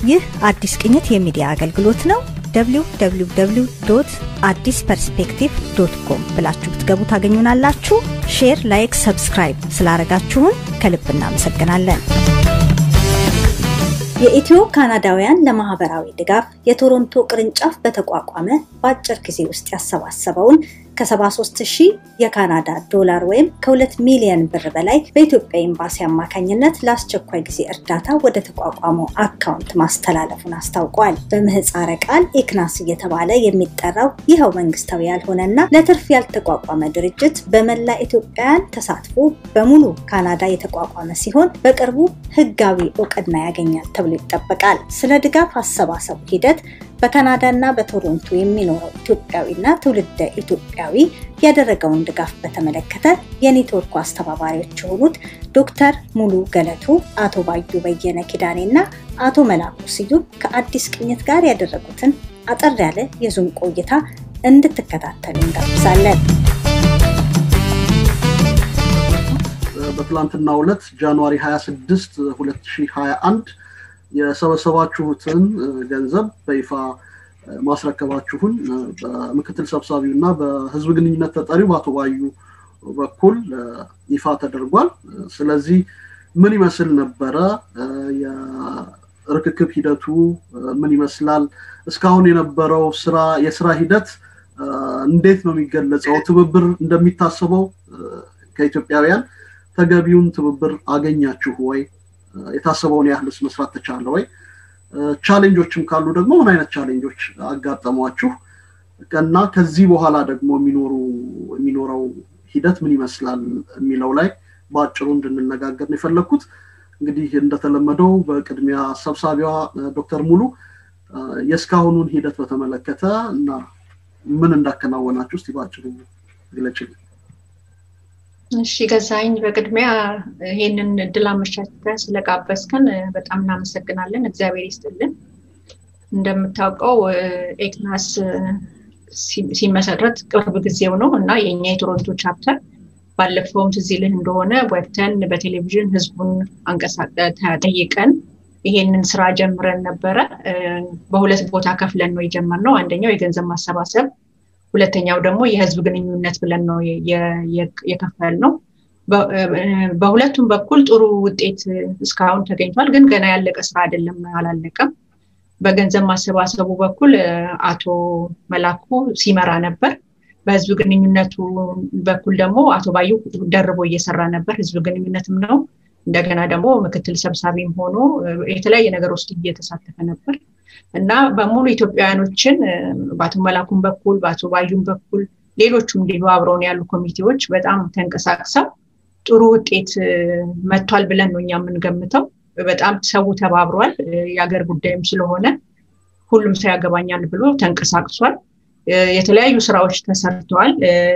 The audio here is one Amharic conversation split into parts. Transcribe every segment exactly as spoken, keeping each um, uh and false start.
ይህ አዲስ ቅኝት የሚዲያ አገልግሎት ነው። ደብሊው ደብሊው ደብሊው ዶት አዲስ ፐርስፔክቲቭ ዶት ኮም ብላችሁ ብትገቡ ታገኙናላችሁ። ሼር፣ ላይክ፣ ሰብስክራይብ ስላደረጋችሁን ከልብ እናመሰግናለን። የኢትዮ ካናዳውያን ለማህበራዊ ድጋፍ የቶሮንቶ ቅርንጫፍ በተቋቋመ በአጭር ጊዜ ውስጥ ያሰባሰበውን ከ73 ሺህ የካናዳ ዶላር ወይም ከሁለት ሚሊዮን ብር በላይ በኢትዮጵያ ኤምባሲ አማካኝነት ለአስቸኳይ ጊዜ እርዳታ ወደ ተቋቋመው አካውንት ማስተላለፉን አስታውቋል። በምህጻረ ቃል ኤክናስ እየተባለ የሚጠራው ይኸው መንግስታዊ ያልሆነና ለትርፍ ያልተቋቋመ ድርጅት በመላ ኢትዮጵያውያን ተሳትፎ በሙሉ ካናዳ የተቋቋመ ሲሆን በቅርቡ ህጋዊ እውቅና ያገኛል ተብሎ ይጠበቃል። ስለ ድጋፍ አሰባሰቡ ሂደት በካናዳና በቶሮንቶ የሚኖረው ኢትዮጵያዊና ትውልደ ኢትዮጵያዊ ያደረገውን ድጋፍ በተመለከተ የኔትወርኩ አስተባባሪዎች የሆኑት ዶክተር ሙሉ ገለቱ፣ አቶ ባዩ በየነ ኪዳኔና አቶ መላኩ ስዩም ከአዲስ ቅኝት ጋር ያደረጉትን አጠር ያለ የዙም ቆይታ እንድትከታተሉ እንጋብዛለን። በትላንትናው ዕለት ጃንዋሪ ሃያ ስድስት ሁለት ሺህ ሃያ አንድ የሰበሰባችሁትን ገንዘብ በይፋ ማስረከባችሁን በምክትል ሰብሳቢውና በህዝብ ግንኙነት ተጠሪው በአቶ ባዩ በኩል ይፋ ተደርጓል። ስለዚህ ምን ይመስል ነበር የርክክብ ሂደቱ? ምን ይመስላል? እስካሁን የነበረው ስራ የስራ ሂደት እንዴት ነው የሚገለጸው? ትብብር እንደሚታሰበው ከኢትዮጵያውያን ተገቢውን ትብብር አገኛችሁ ወይ? የታሰበውን ያህልስ መስራት ተቻለ ወይ? ቻሌንጆችም ካሉ ደግሞ ምን አይነት ቻሌንጆች አጋጠሟችሁ? እና ከዚህ በኋላ ደግሞ የሚኖሩ የሚኖረው ሂደት ምን ይመስላል የሚለው ላይ ባጭሩ እንድንነጋገር ነው የፈለኩት። እንግዲህ እንደተለመደው በቅድሚያ ሰብሳቢዋ ዶክተር ሙሉ የስካሁኑን ሂደት በተመለከተ እና ምን እንዳከናወናችሁ እስቲ ባጭሩ ግለጹልኝ። እሺ ገዛኝ፣ በቅድሚያ ይሄንን እድል አመቻችተህ ስለጋበዝከን በጣም እናመሰግናለን። እግዚአብሔር ይስጥልን። እንደምታውቀው ኤክናስ ሲመሰረት ቅርብ ጊዜው ነው እና የኛ የቶሮንቶ ቻፕተር ባለፈውም ትዝ ይልህ እንደሆነ ወጥተን በቴሌቪዥን ህዝቡን አንቀሳቅሰን ተጠይቀን ይሄንን ስራ ጀምረን ነበረ። በሁለት ቦታ ከፍለን ነው የጀመርነው። አንደኛው የገንዘብ ማሰባሰብ፣ ሁለተኛው ደግሞ የህዝብ ግንኙነት ብለን ነው የከፈልነው። በሁለቱም በኩል ጥሩ ውጤት እስካሁን ተገኝቷል፣ ግን ገና ያለቀ ስራ አይደለም፣ አላለቀም። በገንዘብ ማሰባሰቡ በኩል አቶ መላኩ ሲመራ ነበር። በህዝብ ግንኙነቱ በኩል ደግሞ አቶ ባዩ ደርቦ እየሰራ ነበር። ህዝብ ግንኙነትም ነው፣ እንደገና ደግሞ ምክትል ሰብሳቢም ሆኖ የተለያየ ነገር ውስጥ እየተሳተፈ ነበር እና በሙሉ ኢትዮጵያውያኖችን በአቶ መላኩም በኩል በአቶ ባዩም በኩል ሌሎችም እንዲሁ አብረውን ያሉ ኮሚቴዎች በጣም ተንቀሳቅሰው ጥሩ ውጤት መጥቷል ብለን ነው እኛ የምንገምተው። በጣም ሰው ተባብሯል። የሀገር ጉዳይም ስለሆነ ሁሉም ሰው ያገባኛል ብሎ ተንቀሳቅሷል። የተለያዩ ስራዎች ተሰርተዋል።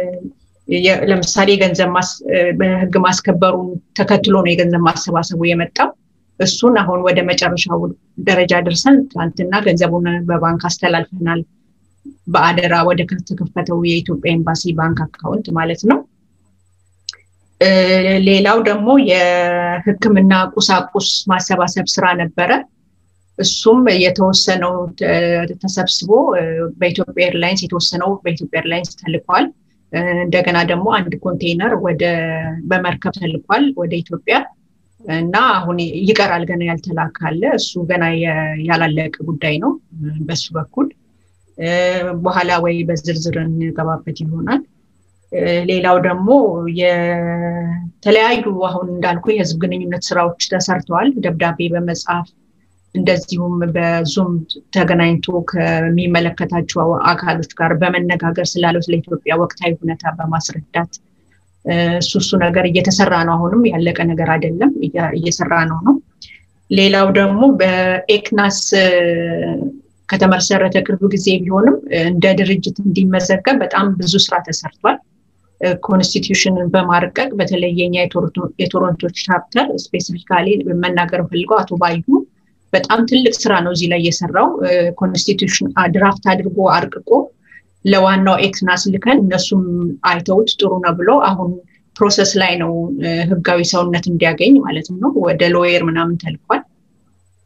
ለምሳሌ ገንዘብ በህግ ማስከበሩን ተከትሎ ነው የገንዘብ ማሰባሰቡ የመጣው። እሱን አሁን ወደ መጨረሻው ደረጃ ደርሰን ትናንትና ገንዘቡን በባንክ አስተላልፈናል፣ በአደራ ወደ ከተከፈተው የኢትዮጵያ ኤምባሲ ባንክ አካውንት ማለት ነው። ሌላው ደግሞ የህክምና ቁሳቁስ ማሰባሰብ ስራ ነበረ። እሱም የተወሰነው ተሰብስቦ በኢትዮጵያ ኤርላይንስ የተወሰነው በኢትዮጵያ ኤርላይንስ ተልኳል። እንደገና ደግሞ አንድ ኮንቴይነር ወደ በመርከብ ተልኳል ወደ ኢትዮጵያ እና አሁን ይቀራል ገና ያልተላካለ። እሱ ገና ያላለቀ ጉዳይ ነው በሱ በኩል። በኋላ ወይ በዝርዝር እንገባበት ይሆናል። ሌላው ደግሞ የተለያዩ አሁን እንዳልኩ የህዝብ ግንኙነት ስራዎች ተሰርተዋል። ደብዳቤ በመጻፍ እንደዚሁም በዙም ተገናኝቶ ከሚመለከታቸው አካሎች ጋር በመነጋገር ስላለው ስለ ኢትዮጵያ ወቅታዊ ሁኔታ በማስረዳት እሱ እሱ ነገር እየተሰራ ነው። አሁንም ያለቀ ነገር አይደለም፣ እየሰራ ነው ነው። ሌላው ደግሞ በኤክናስ ከተመሰረተ ቅርብ ጊዜ ቢሆንም እንደ ድርጅት እንዲመዘገብ በጣም ብዙ ስራ ተሰርቷል። ኮንስቲቲዩሽንን በማርቀቅ በተለይ የኛ የቶሮንቶ ቻፕተር ስፔሲፊካሊ መናገር ፈልገው አቶ ባዩ በጣም ትልቅ ስራ ነው እዚህ ላይ የሰራው። ኮንስቲቲዩሽን ድራፍት አድርጎ አርቅቆ ለዋናው ኤክናስ ልከን እነሱም አይተውት ጥሩ ነው ብሎ አሁን ፕሮሰስ ላይ ነው ህጋዊ ሰውነት እንዲያገኝ ማለት ነው። ወደ ሎየር ምናምን ተልኳል።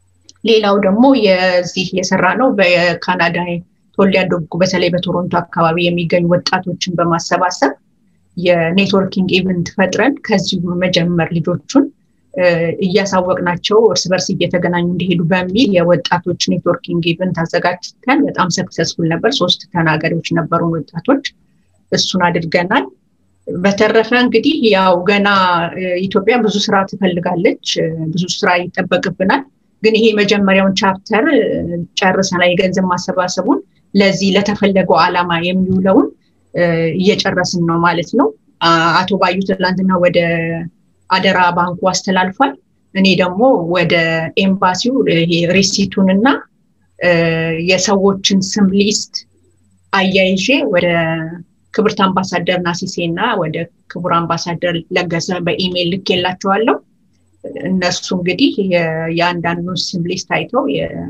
ሌላው ደግሞ የዚህ የሰራ ነው በካናዳ ተወልደው ያደጉ በተለይ በቶሮንቶ አካባቢ የሚገኙ ወጣቶችን በማሰባሰብ የኔትወርኪንግ ኢቨንት ፈጥረን ከዚህ መጀመር ልጆቹን እያሳወቅናቸው እርስ በርስ እየተገናኙ እንዲሄዱ በሚል የወጣቶች ኔትወርኪንግ ኢቨንት አዘጋጅተን በጣም ሰክሰስፉል ነበር። ሶስት ተናጋሪዎች ነበሩ ወጣቶች፣ እሱን አድርገናል። በተረፈ እንግዲህ ያው ገና ኢትዮጵያ ብዙ ስራ ትፈልጋለች፣ ብዙ ስራ ይጠበቅብናል። ግን ይሄ መጀመሪያውን ቻፕተር ጨርሰናል። የገንዘብ ማሰባሰቡን ለዚህ ለተፈለገው ዓላማ የሚውለውን እየጨረስን ነው ማለት ነው። አቶ ባዩ ትላንትና ወደ አደራ ባንኩ አስተላልፏል። እኔ ደግሞ ወደ ኤምባሲው ሪሲቱንና የሰዎችን ስም ሊስት አያይዤ ወደ ክብርት አምባሳደር ናሲሴና ወደ ክቡር አምባሳደር ለገሰ በኢሜል ልኬላቸዋለሁ። እነሱ እንግዲህ የአንዳንዱን ስም ሊስት አይተው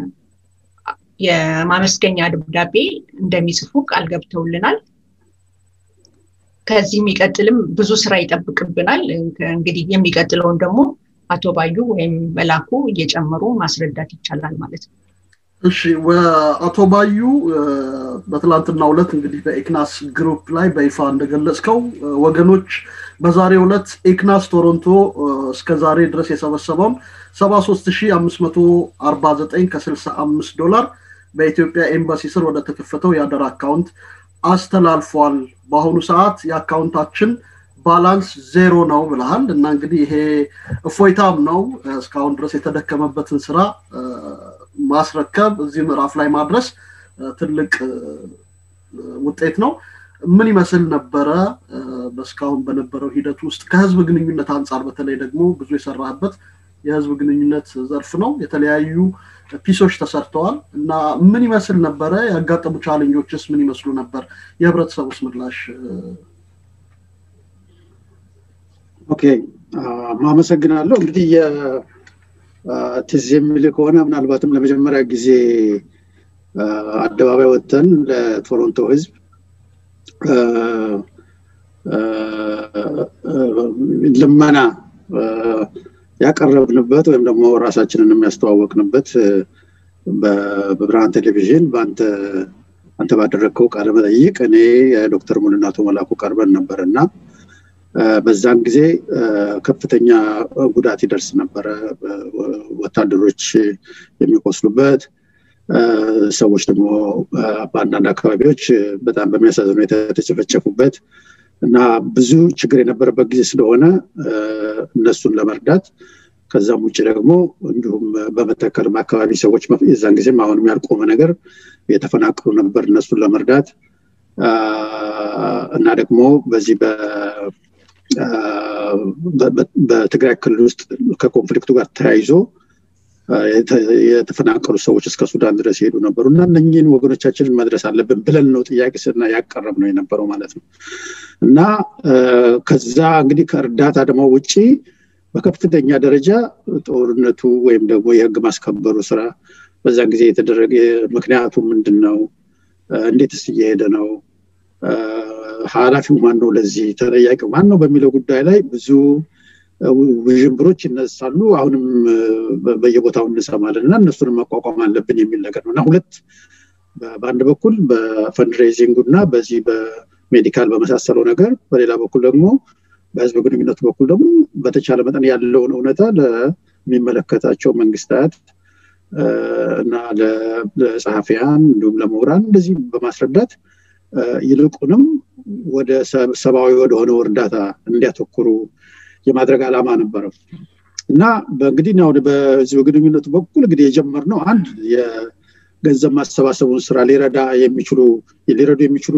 የማመስገኛ ደብዳቤ እንደሚጽፉ ቃል ገብተውልናል። ከዚህ የሚቀጥልም ብዙ ስራ ይጠብቅብናል። እንግዲህ የሚቀጥለውን ደግሞ አቶ ባዩ ወይም መላኩ እየጨመሩ ማስረዳት ይቻላል ማለት ነው። እሺ፣ አቶ ባዩ በትላንትናው ዕለት እንግዲህ በኤክናስ ግሩፕ ላይ በይፋ እንደገለጽከው ወገኖች በዛሬው ዕለት ኤክናስ ቶሮንቶ እስከ ዛሬ ድረስ የሰበሰበውን ሰባ ሦስት ሺህ አምስት መቶ አርባ ዘጠኝ ከስልሳ አምስት ዶላር በኢትዮጵያ ኤምባሲ ስር ወደ ተከፈተው የአደራ አካውንት አስተላልፏል። በአሁኑ ሰዓት የአካውንታችን ባላንስ ዜሮ ነው ብለሃል እና እንግዲህ ይሄ እፎይታም ነው። እስካሁን ድረስ የተደከመበትን ስራ ማስረከብ እዚህ ምዕራፍ ላይ ማድረስ ትልቅ ውጤት ነው። ምን ይመስል ነበረ በስካሁን በነበረው ሂደት ውስጥ ከህዝብ ግንኙነት አንፃር በተለይ ደግሞ ብዙ የሰራህበት የህዝብ ግንኙነት ዘርፍ ነው። የተለያዩ ፒሶች ተሰርተዋል እና ምን ይመስል ነበረ? ያጋጠሙ ቻሌንጆችስ ምን ይመስሉ ነበር? የህብረተሰቡስ ምላሽ? ኦኬ፣ ማመሰግናለሁ። እንግዲህ ትዝ የሚል ከሆነ ምናልባትም ለመጀመሪያ ጊዜ አደባባይ ወጥተን ለቶሮንቶ ህዝብ ልመና ያቀረብንበት ወይም ደግሞ ራሳችንን የሚያስተዋወቅንበት በብርሃን ቴሌቪዥን በአንተ አንተ ባደረግከው ቃለ መጠይቅ እኔ ዶክተር ሙሉናቶ መላኩ ቀርበን ነበርና በዛን ጊዜ ከፍተኛ ጉዳት ይደርስ ነበር። ወታደሮች የሚቆስሉበት፣ ሰዎች ደግሞ በአንዳንድ አካባቢዎች በጣም በሚያሳዝን ሁኔታ የተጨፈጨፉበት እና ብዙ ችግር የነበረበት ጊዜ ስለሆነ እነሱን ለመርዳት ከዛም ውጭ ደግሞ እንዲሁም በመተከል አካባቢ ሰዎች የዛን ጊዜም አሁንም ያልቆመ ነገር የተፈናቀሉ ነበር፣ እነሱን ለመርዳት እና ደግሞ በዚህ በ በትግራይ ክልል ውስጥ ከኮንፍሊክቱ ጋር ተያይዞ የተፈናቀሉ ሰዎች እስከ ሱዳን ድረስ ሄዱ ነበሩ እና እነኚህን ወገኖቻችንን መድረስ አለብን ብለን ነው ጥያቄ ስና ያቀረብ ነው የነበረው ማለት ነው። እና ከዛ እንግዲህ ከእርዳታ ደግሞ ውጪ በከፍተኛ ደረጃ ጦርነቱ ወይም ደግሞ የህግ ማስከበሩ ስራ በዛን ጊዜ የተደረገ ምክንያቱ ምንድነው? እንዴትስ እየሄደ ነው? ኃላፊው ማን ነው? ለዚህ ተጠያቂው ማን ነው? በሚለው ጉዳይ ላይ ብዙ ውዥንብሮች ይነሳሉ። አሁንም በየቦታው እንሰማለን እና እነሱንም መቋቋም አለብን የሚል ነገር ነው እና ሁለት በአንድ በኩል በፈንድሬዚንግ እና በዚህ በሜዲካል በመሳሰለው ነገር፣ በሌላ በኩል ደግሞ በህዝብ ግንኙነቱ በኩል ደግሞ በተቻለ መጠን ያለውን እውነታ ለሚመለከታቸው መንግስታት እና ለጸሐፊያን እንዲሁም ለምሁራን እንደዚህ በማስረዳት ይልቁንም ወደ ሰብአዊ ወደሆነው እርዳታ እንዲያተኩሩ የማድረግ ዓላማ ነበረው እና በእንግዲህ ነው በህዝብ ግንኙነቱ በኩል እንግዲህ የጀመርነው አንድ የገንዘብ ማሰባሰቡን ስራ ሊረዳ የሚችሉ ሊረዱ የሚችሉ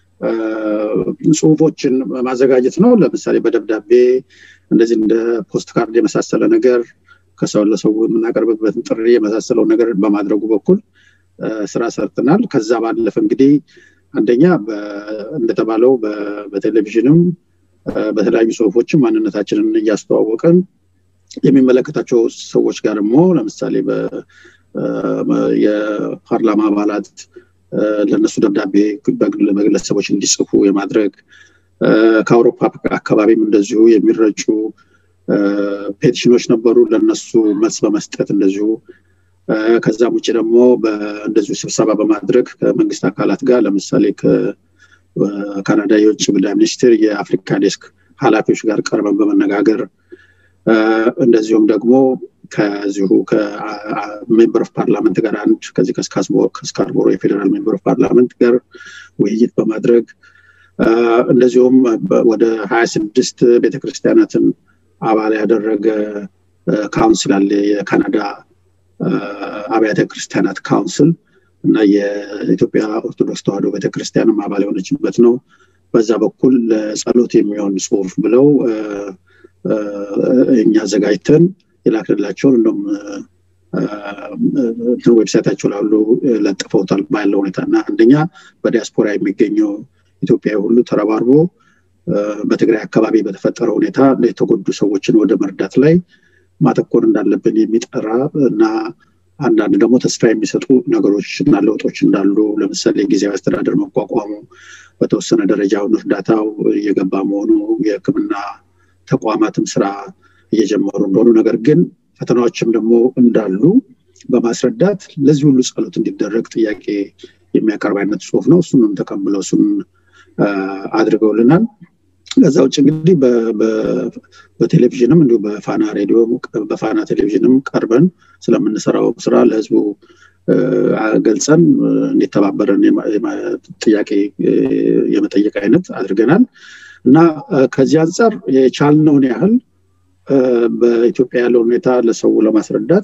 ጽሁፎችን ማዘጋጀት ነው። ለምሳሌ በደብዳቤ እንደዚህ እንደ ፖስት ካርድ የመሳሰለ ነገር ከሰው ለሰው የምናቀርብበትን ጥሪ የመሳሰለው ነገር በማድረጉ በኩል ስራ ሰርተናል። ከዛ ባለፈ እንግዲህ አንደኛ እንደተባለው በቴሌቪዥንም በተለያዩ ጽሁፎችም ማንነታችንን እያስተዋወቀን የሚመለከታቸው ሰዎች ጋር ደግሞ ለምሳሌ የፓርላማ አባላት ለነሱ ደብዳቤ በግለሰቦች እንዲጽፉ የማድረግ ከአውሮፓ አካባቢም እንደዚሁ የሚረጩ ፔቲሽኖች ነበሩ፣ ለነሱ መልስ በመስጠት እንደዚሁ ከዛም ውጪ ደግሞ በእንደዚሁ ስብሰባ በማድረግ ከመንግስት አካላት ጋር ለምሳሌ ከካናዳ የውጭ ጉዳይ ሚኒስቴር የአፍሪካ ዴስክ ኃላፊዎች ጋር ቀርበን በመነጋገር እንደዚሁም ደግሞ ከዚሁ ከሜምበር ኦፍ ፓርላመንት ጋር አንድ ከዚህ ከስካርቦሮ የፌደራል ሜምበር ኦፍ ፓርላመንት ጋር ውይይት በማድረግ እንደዚሁም ወደ ሃያ ስድስት ቤተክርስቲያናትን አባል ያደረገ ካውንስል አለ የካናዳ አብያተ ክርስቲያናት ካውንስል እና የኢትዮጵያ ኦርቶዶክስ ተዋሕዶ ቤተክርስቲያንም አባል የሆነችበት ነው በዛ በኩል ለጸሎት የሚሆን ጽሁፍ ብለው እኛ ዘጋጅተን ይላክላቸው እንደም ዌብሳይታቸው ላይ ሁሉ ለጥፈውታል ባለው ሁኔታና አንደኛ በዲያስፖራ የሚገኘው ኢትዮጵያዊ ሁሉ ተረባርቦ በትግራይ አካባቢ በተፈጠረው ሁኔታ ለተጎዱ ሰዎችን ወደ መርዳት ላይ ማተኮር እንዳለብን የሚጠራ እና አንዳንድ ደግሞ ተስፋ የሚሰጡ ነገሮች እና ለውጦች እንዳሉ ለምሳሌ ጊዜያዊ አስተዳደር መቋቋሙ በተወሰነ ደረጃው እርዳታው እየገባ መሆኑ የሕክምና ተቋማትም ስራ እየጀመሩ እንደሆኑ ነገር ግን ፈተናዎችም ደግሞ እንዳሉ በማስረዳት ለዚህ ሁሉ ጸሎት እንዲደረግ ጥያቄ የሚያቀርብ አይነት ጽሁፍ ነው እሱንም ተቀብለው እሱን አድርገውልናል ከዛው እንግዲህ በቴሌቪዥንም እንዲሁ በፋና ሬዲዮ በፋና ቴሌቪዥንም ቀርበን ስለምንሰራው ስራ ለህዝቡ ገልጸን እንዲተባበረን ጥያቄ የመጠየቅ አይነት አድርገናል እና ከዚህ አንፃር የቻልነውን ያህል በኢትዮጵያ ያለው ሁኔታ ለሰው ለማስረዳት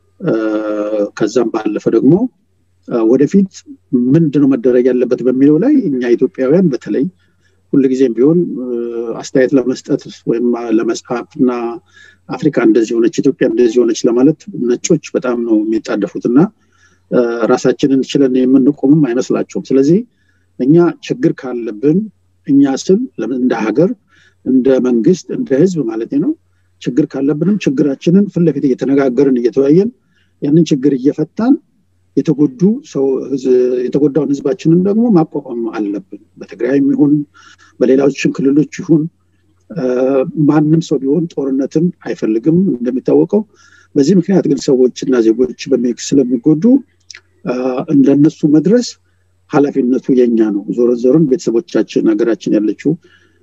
ከዛም ባለፈ ደግሞ ወደፊት ምንድነው መደረግ ያለበት በሚለው ላይ እኛ ኢትዮጵያውያን በተለይ ሁሉ ጊዜም ቢሆን አስተያየት ለመስጠት ወይም ለመስፋፍና አፍሪካ እንደዚህ ሆነች ኢትዮጵያ እንደዚህ ሆነች ለማለት ነጮች በጣም ነው የሚጣደፉትና ራሳችንን ችለን የምንቆምም አይመስላቸውም ስለዚህ እኛ ችግር ካለብን እኛ ስል እንደ ሀገር እንደ መንግስት እንደ ህዝብ ማለት ነው ችግር ካለብንም ችግራችንን ፍለፊት እየተነጋገርን እየተወያየን ያንን ችግር እየፈታን የተጎዱ ሰው የተጎዳውን ህዝባችንን ደግሞ ማቋቋም አለብን በትግራይም ይሁን በሌላዎችም ክልሎች ይሁን ማንንም ሰው ቢሆን ጦርነትን አይፈልግም እንደሚታወቀው በዚህ ምክንያት ግን ሰዎችና ዜጎች በሚክስ ስለሚጎዱ እንደነሱ መድረስ ኃላፊነቱ የኛ ነው ዞሮ ዞሮን ቤተሰቦቻችን ሀገራችን ያለችው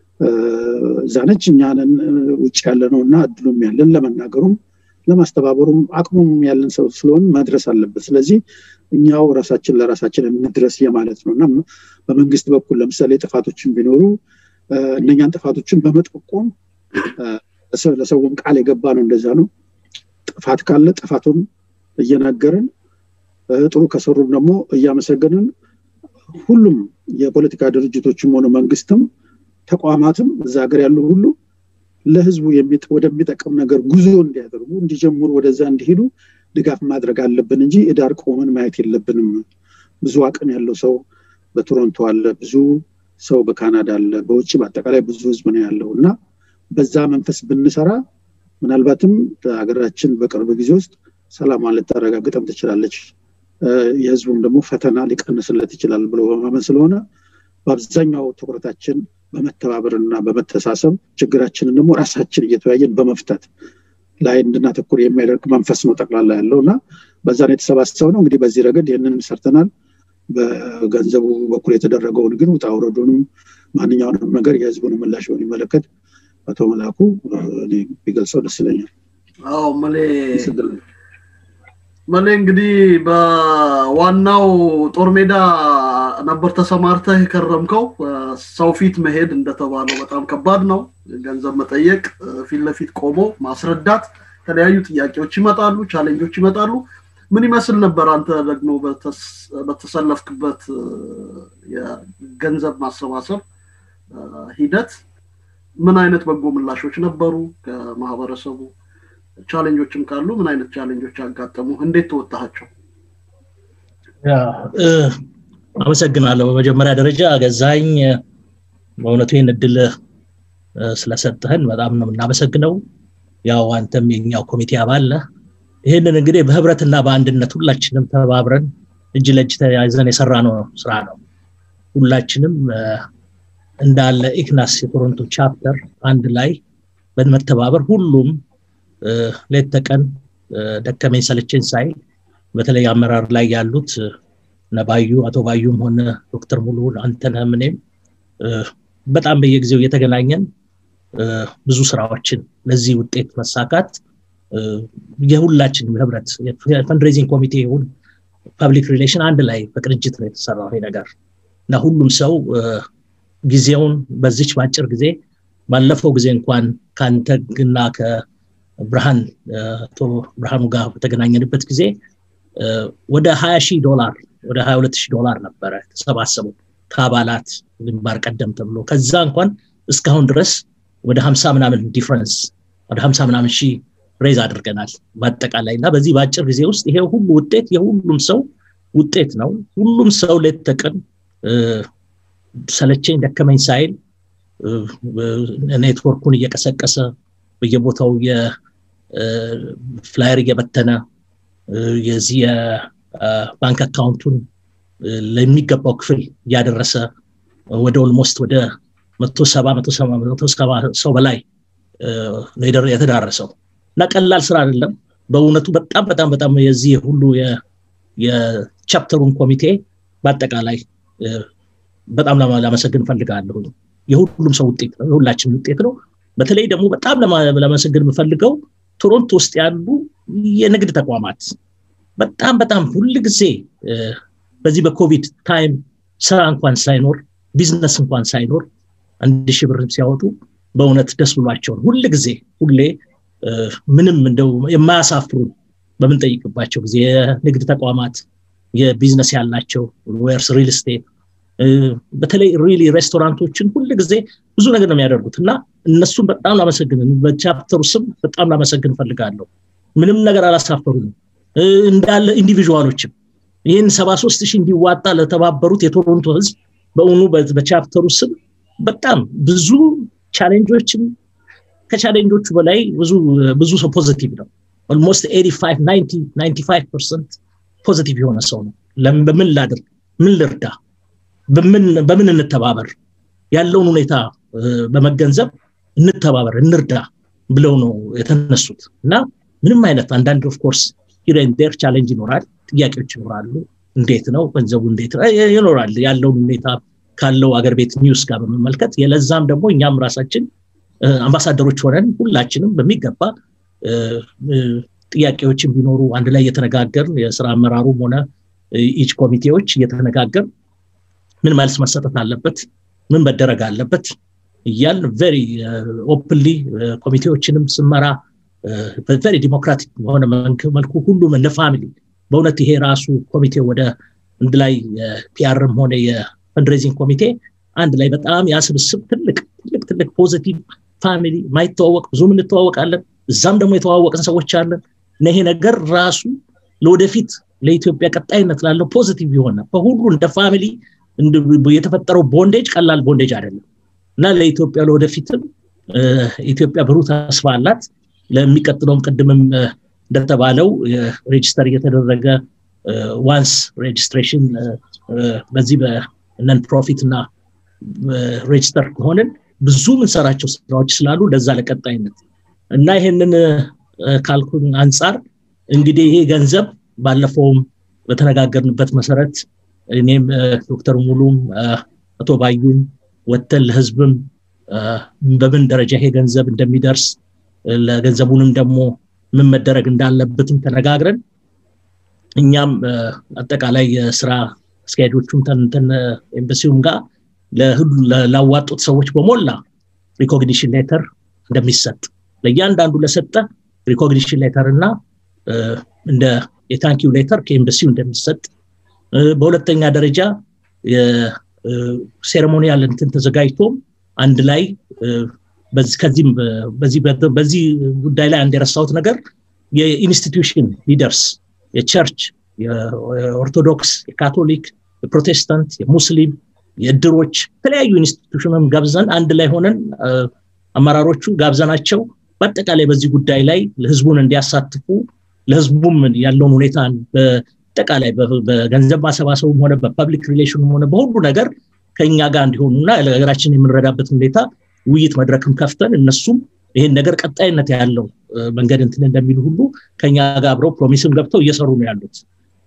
ዛነች እኛንን ውጭ ያለነውና አድሉም ያለን ለመናገሩም ለማስተባበሩም አቅሙም ያለን ሰው ስለሆነ መድረስ አለበት ስለዚህ እኛው ራሳችን ለራሳችን እንድረስ የማለት ነውና በመንግስት በኩል ለምሳሌ ጥፋቶችን ቢኖሩ እነኛን ጥፋቶችን በመጠቆም ለሰውም ቃል የገባ ነው እንደዛ ነው ጥፋት ካለ ጥፋቱን እየነገርን ጥሩ ከሰሩም ደግሞ እያመሰገንን ሁሉም የፖለቲካ ድርጅቶችም ሆነ መንግስትም ተቋማትም እዛ ሀገር ያሉ ሁሉ ለህዝቡ ወደሚጠቅም ነገር ጉዞ እንዲያደርጉ እንዲጀምሩ ወደዛ እንዲሄዱ ድጋፍ ማድረግ አለብን እንጂ እዳር ቆመን ማየት የለብንም ብዙ አቅም ያለው ሰው በቶሮንቶ አለ ብዙ ሰው በካናዳ አለ በውጭ በአጠቃላይ ብዙ ህዝብ ነው ያለውና በዛ መንፈስ ብንሰራ ምናልባትም ሀገራችን በቅርብ ጊዜ ውስጥ ሰላም ልታረጋግጥም ትችላለች የህዝቡም ደግሞ ፈተና ሊቀንስለት ይችላል ብሎ ማመን ስለሆነ በአብዛኛው ትኩረታችን በመተባበርና በመተሳሰብ ችግራችንን ደግሞ ራሳችን እየተወያየን በመፍታት ላይ እንድናተኩር የሚያደርግ መንፈስ ነው ጠቅላላ ያለውና በዛ ነው የተሰባሰበው ነው እንግዲህ በዚህ ረገድ ይሄንን ሰርተናል በገንዘቡ በኩል የተደረገውን ግን ወጣውረዱንም ማንኛውንም ነገር የህዝቡን ምላሽ ሆነ ይመለከት አቶ መላኩ ቢገልጸው ደስ ይለኛል አዎ ማለ ማለ እንግዲህ በዋናው ጦር ሜዳ ነበር ተሰማርተህ ከረምከው ሰው ፊት መሄድ እንደተባለው በጣም ከባድ ነው ገንዘብ መጠየቅ ፊት ለፊት ቆሞ ማስረዳት ተለያዩ ጥያቄዎች ይመጣሉ ቻሌንጆች ይመጣሉ ምን ይመስል ነበር አንተ ደግሞ በተሰለፍክበት የገንዘብ ማሰባሰብ ሂደት ምን አይነት በጎ ምላሾች ነበሩ ከማህበረሰቡ ቻሌንጆችም ካሉ ምን አይነት ቻሌንጆች አጋጠሙ እንዴት ተወጣሃቸው ያ አመሰግናለሁ በመጀመሪያ ደረጃ ገዛኝ በእውነቱ ይሄን እድል ስለሰጠህን በጣም ነው እናመሰግነው ያው አንተም የኛው ኮሚቴ አባል ነህ ይሄንን እንግዲህ በህብረትና በአንድነት ሁላችንም ተባብረን እጅ ለእጅ ተያይዘን የሰራነው ስራ ነው ሁላችንም እንዳለ ኢግናስ የቶሮንቶ ቻፕተር አንድ ላይ በመተባበር ሁሉም ሌት ተቀን ደከመኝ ሰለቸኝ ሳይል በተለይ አመራር ላይ ያሉት ነባዩ አቶ ባዩም ሆነ ዶክተር ሙሉ አንተነህ ምንም በጣም በየጊዜው የተገናኘን ብዙ ስራዎችን ለዚህ ውጤት መሳካት የሁላችንም ህብረት የፈንድሬዚንግ ኮሚቴ ይሁን ፐብሊክ ሪሌሽን አንድ ላይ በቅንጅት ነው የተሰራው ይሄ ነገር እና ሁሉም ሰው ጊዜውን በዚች ባጭር ጊዜ ባለፈው ጊዜ እንኳን ካንተግና ከብርሃን ቶ ብርሃኑ ጋር በተገናኘንበት ጊዜ ወደ ሃያ ሺህ ዶላር ወደ ሃያ ሁለት ሺህ ዶላር ነበር ተሰባሰበው ከአባላት ግንባር ቀደም ተብሎ ከዛ እንኳን እስካሁን ድረስ ወደ ሃምሳ ምናምን ዲፈረንስ ወደ ሃምሳ ምናምን ሺህ ሬዝ አድርገናል በአጠቃላይና በዚህ ባጭር ጊዜ ውስጥ ይሄ ሁሉ ውጤት የሁሉም ሰው ውጤት ነው ሁሉም ሰው ለተቀን ሰለቸኝ ደከመኝ ሳይል ኔትወርኩን እየቀሰቀሰ በየቦታው የፍላየር እየበተነ የዚህ ባንክ አካውንቱን ለሚገባው ክፍል ያደረሰ ወደ ኦልሞስት ወደ መቶ ሰባ መቶ ሰባ ሰው በላይ ነው የተዳረሰው እና ቀላል ስራ አይደለም በእውነቱ በጣም በጣም በጣም የዚህ ሁሉ የቻፕተሩን ኮሚቴ በአጠቃላይ በጣም ለማመሰግን ፈልጋለሁ የሁሉም ሰው ውጤት ነው የሁላችንም ውጤት ነው በተለይ ደግሞ በጣም ለማመሰግን የምፈልገው ቶሮንቶ ውስጥ ያሉ የንግድ ተቋማት በጣም በጣም ሁሉ ጊዜ በዚህ በኮቪድ ታይም ስራ እንኳን ሳይኖር ቢዝነስ እንኳን ሳይኖር አንድ ሺህ ብር ሲያወጡ በእውነት ደስ ብሏቸው ሁሉ ጊዜ ሁሌ ምንም እንደው የማያሳፍሩ በምን ጠይቅባቸው ጊዜ የንግድ ተቋማት የቢዝነስ ያላቸው ዌርስ ሪል ስቴት በተለይ ሪሊ ሬስቶራንቶችን ሁሉ ጊዜ ብዙ ነገር ነው የሚያደርጉትና እነሱን በጣም ላመሰግን በቻፕተሩ ስም በጣም ላመሰግን ፈልጋለሁ ምንም ነገር አላሳፈሩም እንዳለ ኢንዲቪጁዋሎችም ይሄን ሰባ ሶስት ሺህ እንዲዋጣ ለተባበሩት የቶሮንቶ ህዝብ በእውኑ በቻፕተሩ ስም በጣም ብዙ ቻሌንጆችን ከቻሌንጆቹ በላይ ብዙ ብዙ ሰው ፖዚቲቭ ነው almost eighty-five ninety ninety-five percent ፖዚቲቭ የሆነ ሰው ነው ለምን በምን ላድር ምን ልርዳ በምን በምን እንተባበር ያለውን ሁኔታ በመገንዘብ እንተባበር እንርዳ ብለው ነው የተነሱት እና ምንም አይነት አንዳንድ ኦፍ ኮርስ ይረን ዴር ቻሌንጅ ይኖራል ጥያቄዎች ይኖራሉ እንዴት ነው ገንዘቡ እንዴት ይኖራል ያለውን ሁኔታ ካለው አገር ቤት ኒውስ ጋር በመመልከት የለዛም ደግሞ እኛም ራሳችን አምባሳደሮች ሆነን ሁላችንም በሚገባ ጥያቄዎችን ቢኖሩ አንድ ላይ የተነጋገርን የሥራ አመራሩም ሆነ ኢች ኮሚቴዎች የተነጋገር ምን ማለት መሰጠት አለበት ምን መደረግ አለበት ይያል ቬሪ ኦፕንሊ ኮሚቴዎችንም ስመራ ቬሪ ዲሞክራቲክ ሆነ መልኩ ሁሉም እንደ ፋሚሊ በእውነት ይሄ ራሱ ኮሚቴ ወደ እንድ ላይ ፒአርም ሆነ የፈንድሬዚንግ ኮሚቴ አንድ ላይ በጣም ያስብስብ ትልቅ ትልቅ ትልቅ ፖዚቲቭ ፋሚሊ ማይተዋወቅ ብዙ ምን ተዋወቃለን እዛም ደግሞ የተዋወቀን ሰዎች አለን ነሄ ነገር ራሱ ለወደፊት ለኢትዮጵያ ቀጣይነት ላለው ፖዚቲቭ ይሆናል በሁሉ እንደ ፋሚሊ የተፈጠረው ቦንዴጅ ቀላል ቦንዴጅ አይደለም እና ለኢትዮጵያ ለወደፊትም ኢትዮጵያ ብሩህ ተስፋ አላት ለሚቀጥለውም ቀድምም እንደተባለው ሬጂስተር እየተደረገ ዋንስ ሬጂስትሬሽን በዚህ በነን ፕሮፊት እና ሬጂስተር ሆነን ብዙ ምንሰራቸው ስራዎች ስላሉ ለዛ ለቀጣይነት እና ይሄንን ካልኩን አንፃር እንግዲህ ይሄ ገንዘብ ባለፈውም በተነጋገርንበት መሰረት እኔም ዶክተር ሙሉም አቶ ባዩም ወተል ህዝብም በምን ደረጃ ይሄ ገንዘብ እንደሚደርስ ለገንዘቡንም ደግሞ ምን መደረግ እንዳለበትም ተነጋግረን እኛም አጠቃላይ የሥራ ስኬጁሉም ተንተን ኤምባሲውም ጋር ለሁሉ ላዋጡት ሰዎች በሞላ ሪኮግኒሽን ሌተር እንደሚሰጥ ለእያንዳንዱ ለሰጠ ሪኮግኒሽን ሌተር እና እንደ የታንኪው ሌተር ከኤምባሲው እንደሚሰጥ በሁለተኛ ደረጃ የሴሬሞኒያል እንትን ተዘጋጅቶ አንድ ላይ በዚህ ከዚህም በዚህ በዚህ ጉዳይ ላይ አንድ የረሳሁት ነገር የኢንስቲትዩሽን ሊደርስ የቸርች የኦርቶዶክስ የካቶሊክ የፕሮቴስታንት የሙስሊም የድሮች ተለያዩ ኢንስቲትዩሽንም ጋብዘን አንድ ላይ ሆነን አመራሮቹ ጋብዘናቸው በአጠቃላይ በዚህ ጉዳይ ላይ ለህዝቡን እንዲያሳትፉ ለህዝቡም ያለውን ሁኔታ በአጠቃላይ በገንዘብ ማሰባሰቡም ሆነ በፐብሊክ ሪሌሽንም ሆነ በሁሉ ነገር ከኛ ጋር እንዲሆኑና ለሀገራችን የምንረዳበት ሁኔታ ውይይት መድረክም ከፍተን እነሱም ይሄን ነገር ቀጣይነት ያለው መንገድ እንትን እንደሚሉ ሁሉ ከኛ ጋር አብረው ፕሮሚስም ገብተው እየሰሩ ነው ያሉት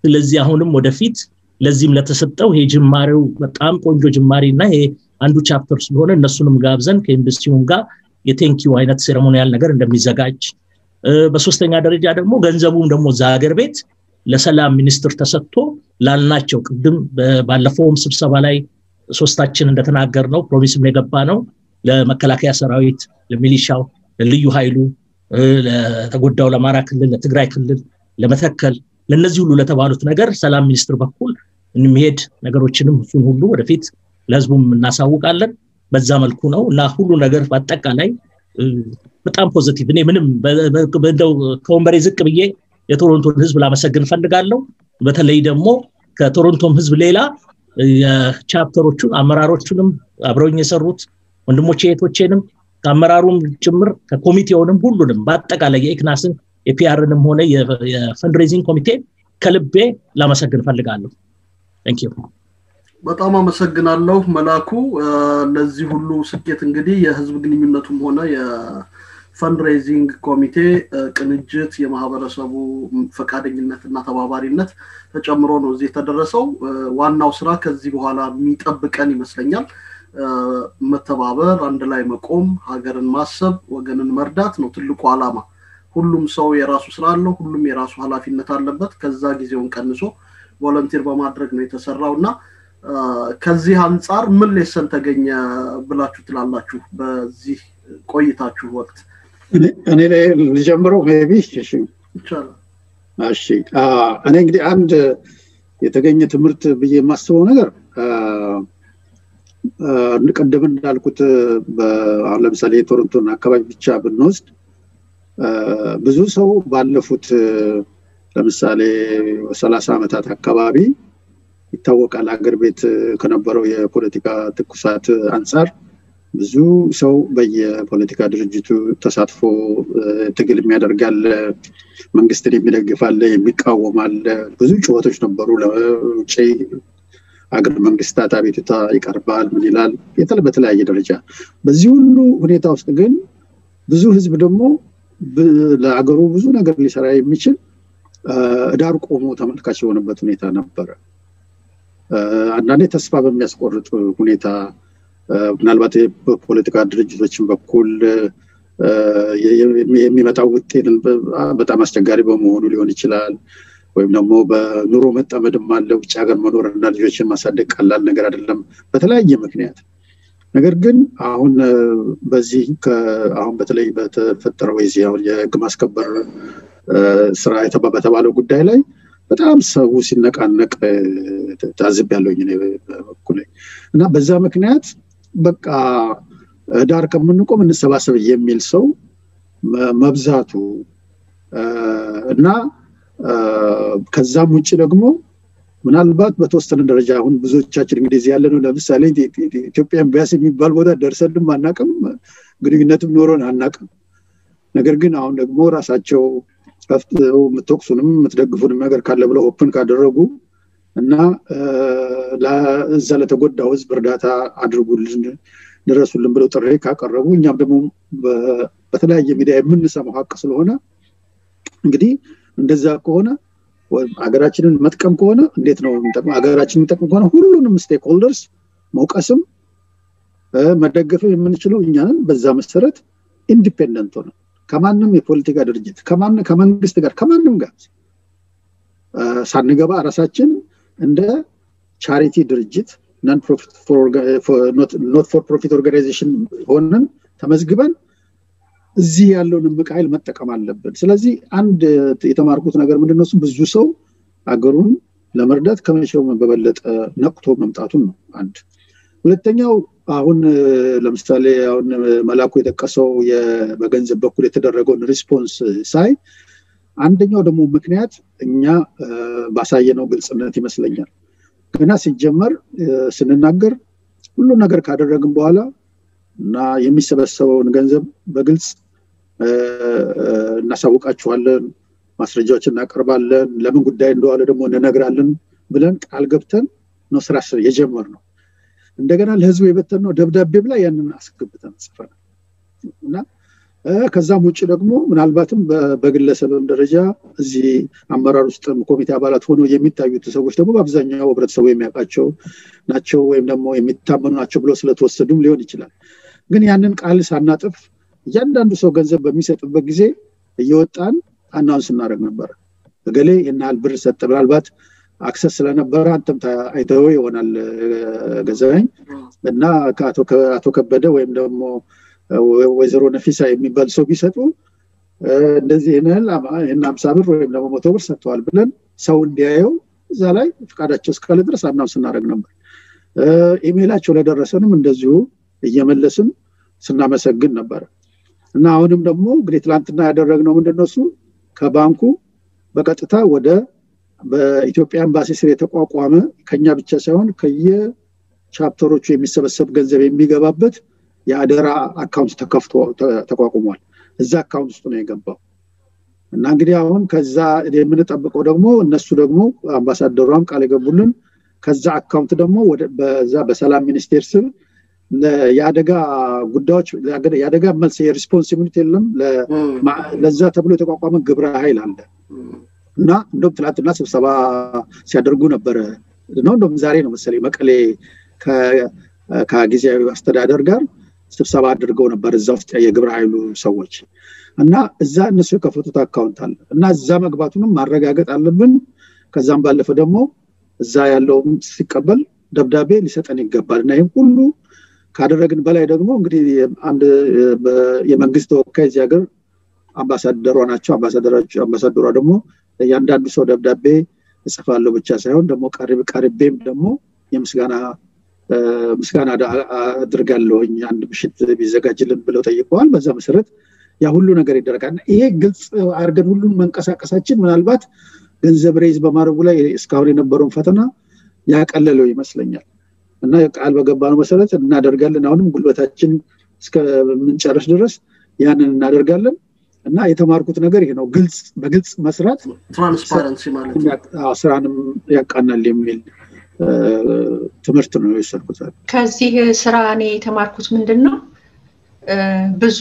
ስለዚህ አሁንም ወደፊት ለዚህም ለተሰጠው ይሄ ጅማሬው በጣም ቆንጆ ጅማሬና ይሄ አንዱ ቻፕተር ስለሆነ እነሱንም ጋብዘን ከኢንዱስትሪውም ጋር የቴንኪው አይነት ሴሬሞኒያል ነገር እንደሚዘጋጅ በሶስተኛ ደረጃ ደግሞ ገንዘቡም ደግሞ ዛገር ቤት ለሰላም ሚኒስትር ተሰጥቶ ላልናቸው ቅድም ባለፈውም ስብሰባ ላይ ሶስታችን እንደተናገርነው ፕሮሚስም የገባ ነው ለመከላከያ ሰራዊት ለሚሊሻው ለልዩ ኃይሉ ለተጎዳው ለማራ ክልል ለትግራይ ክልል ለመተከል ለነዚህ ሁሉ ለተባሉት ነገር ሰላም ሚኒስትር በኩል እንሚሄድ ነገሮችንም እሱን ሁሉ ወደፊት ለህዝቡም እናሳውቃለን በዛ መልኩ ነው እና ሁሉ ነገር በአጠቃላይ በጣም ፖዚቲቭ እኔ ምንም በእንደው ከወንበሬ ዝቅ ብዬ የቶሮንቶን ህዝብ ላመሰግን ፈልጋለሁ በተለይ ደግሞ ከቶሮንቶም ህዝብ ሌላ የቻፕተሮቹን አመራሮቹንም አብረውኝ የሰሩት ወንድሞቼ እህቶቼንም ከአመራሩም ጭምር ከኮሚቴውንም ሁሉንም በአጠቃላይ የኢክናስን የፒአርንም ሆነ የፈንድሬዚንግ ኮሚቴ ከልቤ ላመሰግን ፈልጋለሁ ታንክ ዩ በጣም አመሰግናለሁ መላኩ ለዚህ ሁሉ ስኬት እንግዲህ የህዝብ ግንኙነቱም ሆነ የፈንድሬዚንግ ኮሚቴ ቅንጅት የማህበረሰቡ ፈቃደኝነትና ተባባሪነት ተጨምሮ ነው እዚህ ተደረሰው ዋናው ስራ ከዚህ በኋላ የሚጠብቀን ይመስለኛል መተባበር አንድ ላይ መቆም ሀገርን ማሰብ ወገንን መርዳት ነው ትልቁ ዓላማ ሁሉም ሰው የራሱ ስራ አለው ሁሉም የራሱ ኃላፊነት አለበት ከዛ ጊዜውን ቀንሶ ቮለንቲር በማድረግ ነው የተሰራውና ከዚህ አንፃር ምን ለሰን ተገኘ ብላችሁ ትላላችሁ በዚህ ቆይታችሁ ወቅት እኔ ላይ ልጀምረው ሜቢ እሺ ይቻላል እሺ እኔ እንግዲህ አንድ የተገኘ ትምህርት ብዬ የማስበው ነገር እንቀደም እንዳልኩት ለምሳሌ ቶሮንቶን አካባቢ ብቻ ብንወስድ ብዙ ሰው ባለፉት ለምሳሌ ሰላሳ አመታት አካባቢ ይታወቃል ሀገር ቤት ከነበረው የፖለቲካ ትኩሳት አንፃር ብዙ ሰው በየፖለቲካ ድርጅቱ ተሳትፎ ትግል የሚያደርጋል መንግስትን የሚደግፋል የሚቃወማል ብዙ ጩኸቶች ነበሩ ለውጪ አገር መንግስታት አቤቱታ ይቀርባል ምን ይላል በተለያየ ደረጃ በዚህ ሁሉ ሁኔታ ውስጥ ግን ብዙ ህዝብ ደግሞ ለአገሩ ብዙ ነገር ሊሰራ የሚችል ዳር ቆሞ ተመልካች የሆነበት ሁኔታ ነበር አንዳንዴ ተስፋ በሚያስቆርጥ ሁኔታ ምናልባት በፖለቲካ ድርጅቶችን በኩል የሚመጣው ውጤት በጣም አስቸጋሪ በመሆኑ ሊሆን ይችላል ወይም ደግሞ በኑሮ መጣመድም አለ ውጭ ሀገር መኖርና ልጆችን ማሳደግ ቀላል ነገር አይደለም በተለያየ ምክንያት ነገር ግን አሁን በዚህ አሁን በተለይ በተፈጠረው የዚህ አሁን የህግ ማስከበር ስራ የተባባለው ጉዳይ ላይ በጣም ሰው ሲነቃነቅ ታዝብያለሁኝ እኔ በኩል እና በዛ ምክንያት በቃ ዳር ከምንቆም እንሰባሰብ የሚል ሰው መብዛቱ እና ከዛም ውጪ ደግሞ ምናልባት በተወሰነ ደረጃ አሁን ብዙዎቻችን እንግዲህ እዚህ ያለነው ለምሳሌ ኢትዮጵያ ኤምባሲ የሚባል ቦታ ደርሰንም አናቀም ግንኙነትም ኖሮን አናቀም ነገር ግን አሁን ደግሞ ራሳቸው ከፍተው ምትወቅሱንም ምትደግፉንም ነገር ካለ ብለው ኦፕን ካደረጉ እና ለዛ ለተጎዳው ህዝብ እርዳታ አድርጉልን ድረሱልን ብለው ጥሪ ካቀረቡ እኛም ደግሞ በተለያየ ሚዲያ የምንሰማው ሀቅ ስለሆነ እንግዲህ እንደዛ ከሆነ አገራችንን መጥቀም ከሆነ እንዴት ነው እንጠቅም አገራችንን መጥቀም ከሆነ ሁሉንም ስቴክ ሆልደርስ መውቀስም መደገፍ የምንችለው እኛን በዛ መሰረት ኢንዲፔንደንት ሆነ ከማንም የፖለቲካ ድርጅት ከማን ከመንግስት ጋር ከማንም ጋር ሳንገባ ራሳችን እንደ ቻሪቲ ድርጅት non profit for not not for profit organization ሆነን ተመዝግበን እዚህ ያለውን ምቃይል መጠቀም አለብን ስለዚህ አንድ የተማርኩት ነገር ምንድነው ብዙ ሰው አገሩን ለመርዳት ከመቼው በበለጠ ነቅቶ መምጣቱን ነው አንድ ሁለተኛው አሁን ለምሳሌ አሁን መላኩ የተቀሰው በገንዘብ በኩል የተደረገው ሪስፖንስ ሳይ አንደኛው ደግሞ ምክንያት እኛ ባሳየነው ግልጽነት ይመስለኛል ገና ሲጀመር ስንናገር ሁሉ ነገር ካደረግን በኋላ እና የሚሰበሰበውን ገንዘብ በግልጽ እናሳውቃችኋለን ማስረጃዎችን እናቀርባለን ለምን ጉዳይ እንደዋለ ደግሞ እንነግራለን ብለን ቃል ገብተን ነው ስራ የጀመርነው እንደገና ለህዝቡ የበተነው ደብዳቤ ብላ ያንን አስገብተን ጽፈናል እና ከዛም ውጪ ደግሞ ምናልባትም በግለሰብም ደረጃ እዚህ አመራር ውስጥ ኮሚቴ አባላት ሆኖ የሚታዩት ሰዎች ደግሞ በአብዛኛው ህብረተሰቡ የሚያውቃቸው ናቸው ወይም ደግሞ የሚታመኑ ናቸው ብሎ ስለተወሰዱም ሊሆን ይችላል። ግን ያንን ቃል ሳናጥፍ እያንዳንዱ ሰው ገንዘብ በሚሰጥበት ጊዜ እየወጣን አናውንስ እናደርግ ነበር። በገሌ የናል ብር ሰጠ ምናልባት አክሰስ ስለነበረ አንተም አይተው ይሆናል ገዛኝ እና ከአቶ አቶ ከበደ ወይም ደግሞ ወይዘሮ ነፊሳ የሚባል ሰው ቢሰጡ እንደዚህ ይናል እና ሃምሳ ብር ወይም ደግሞ መቶ ብር ሰጥተዋል ብለን ሰው እንዲያየው እዛ ላይ ፍቃዳቸው እስካለ ድረስ አናውንስ እናደርግ ነበር። ኢሜላቸው ለደረሰንም እንደዚሁ እየመለስን ስናመሰግን ነበር። እና አሁንም ደግሞ እንግዲህ ትላንትና ያደረግነው ምንድነው እሱ ከባንኩ በቀጥታ ወደ በኢትዮጵያ ኤምባሲ ስር የተቋቋመ ከኛ ብቻ ሳይሆን ከየ ቻፕተሮቹ የሚሰበሰብ ገንዘብ የሚገባበት የአደራ አካውንት ተከፍቶ ተቋቁሟል። እዛ አካውንት ውስጥ ነው የገባው። እና እንግዲህ አሁን ከዛ የምንጠብቀው ደግሞ እነሱ ደግሞ አምባሳደሯም ቃል የገቡልን ከዛ አካውንት ደግሞ ወደ በዛ በሰላም ሚኒስቴር ስር ለያደጋ ጉዳዮች ያደጋ መልስ የሪስፖንሲቢሊቲ የለም ለዛ ተብሎ የተቋቋመ ግብረ ኃይል አለ። እና እንደም ትላንትና ስብሰባ ሲያደርጉ ነበር ነው እንደም ዛሬ ነው መሰለኝ መቀሌ ከጊዜያዊ አስተዳደር ጋር ስብሰባ አድርገው ነበር እዛ ውስጥ የግብረ ኃይሉ ሰዎች። እና እዛ እነሱ የከፈቱት አካውንት አለ እና እዛ መግባቱንም ማረጋገጥ አለብን። ከዛም ባለፈ ደግሞ እዛ ያለው ሲቀበል ደብዳቤ ሊሰጠን ይገባል። እና ይሄን ሁሉ ካደረግን በላይ ደግሞ እንግዲህ አንድ የመንግስት ተወካይ እዚህ ሀገር አምባሳደሯ ናቸው። አምባሳደራቸው አምባሳደሯ ደግሞ ያንዳንዱ ሰው ደብዳቤ እጽፋለሁ ብቻ ሳይሆን ደግሞ ቀርብ ቀርቤም ደግሞ የምስጋና ምስጋና አድርጋለሁኝ አንድ ምሽት ቢዘጋጅልን ብለው ጠይቀዋል። በዛ መሰረት ያ ሁሉ ነገር ይደረጋል። ይሄ ግልጽ አርገን ሁሉን መንቀሳቀሳችን ምናልባት ገንዘብ ሬዝ በማድረጉ ላይ እስካሁን የነበረውን ፈተና ያቀለለው ይመስለኛል። እና ቃል በገባነው መሰረት እናደርጋለን። አሁንም ጉልበታችን እስከ ምንጨርስ ድረስ ያንን እናደርጋለን። እና የተማርኩት ነገር ይሄ ነው። ግልጽ በግልጽ መስራት ትራንስፓረንሲ ማለት ነው። ስራንም ያቃናል የሚል ትምህርት ነው የወሰድኩት። ከዚህ ስራ እኔ የተማርኩት ምንድነው ብዙ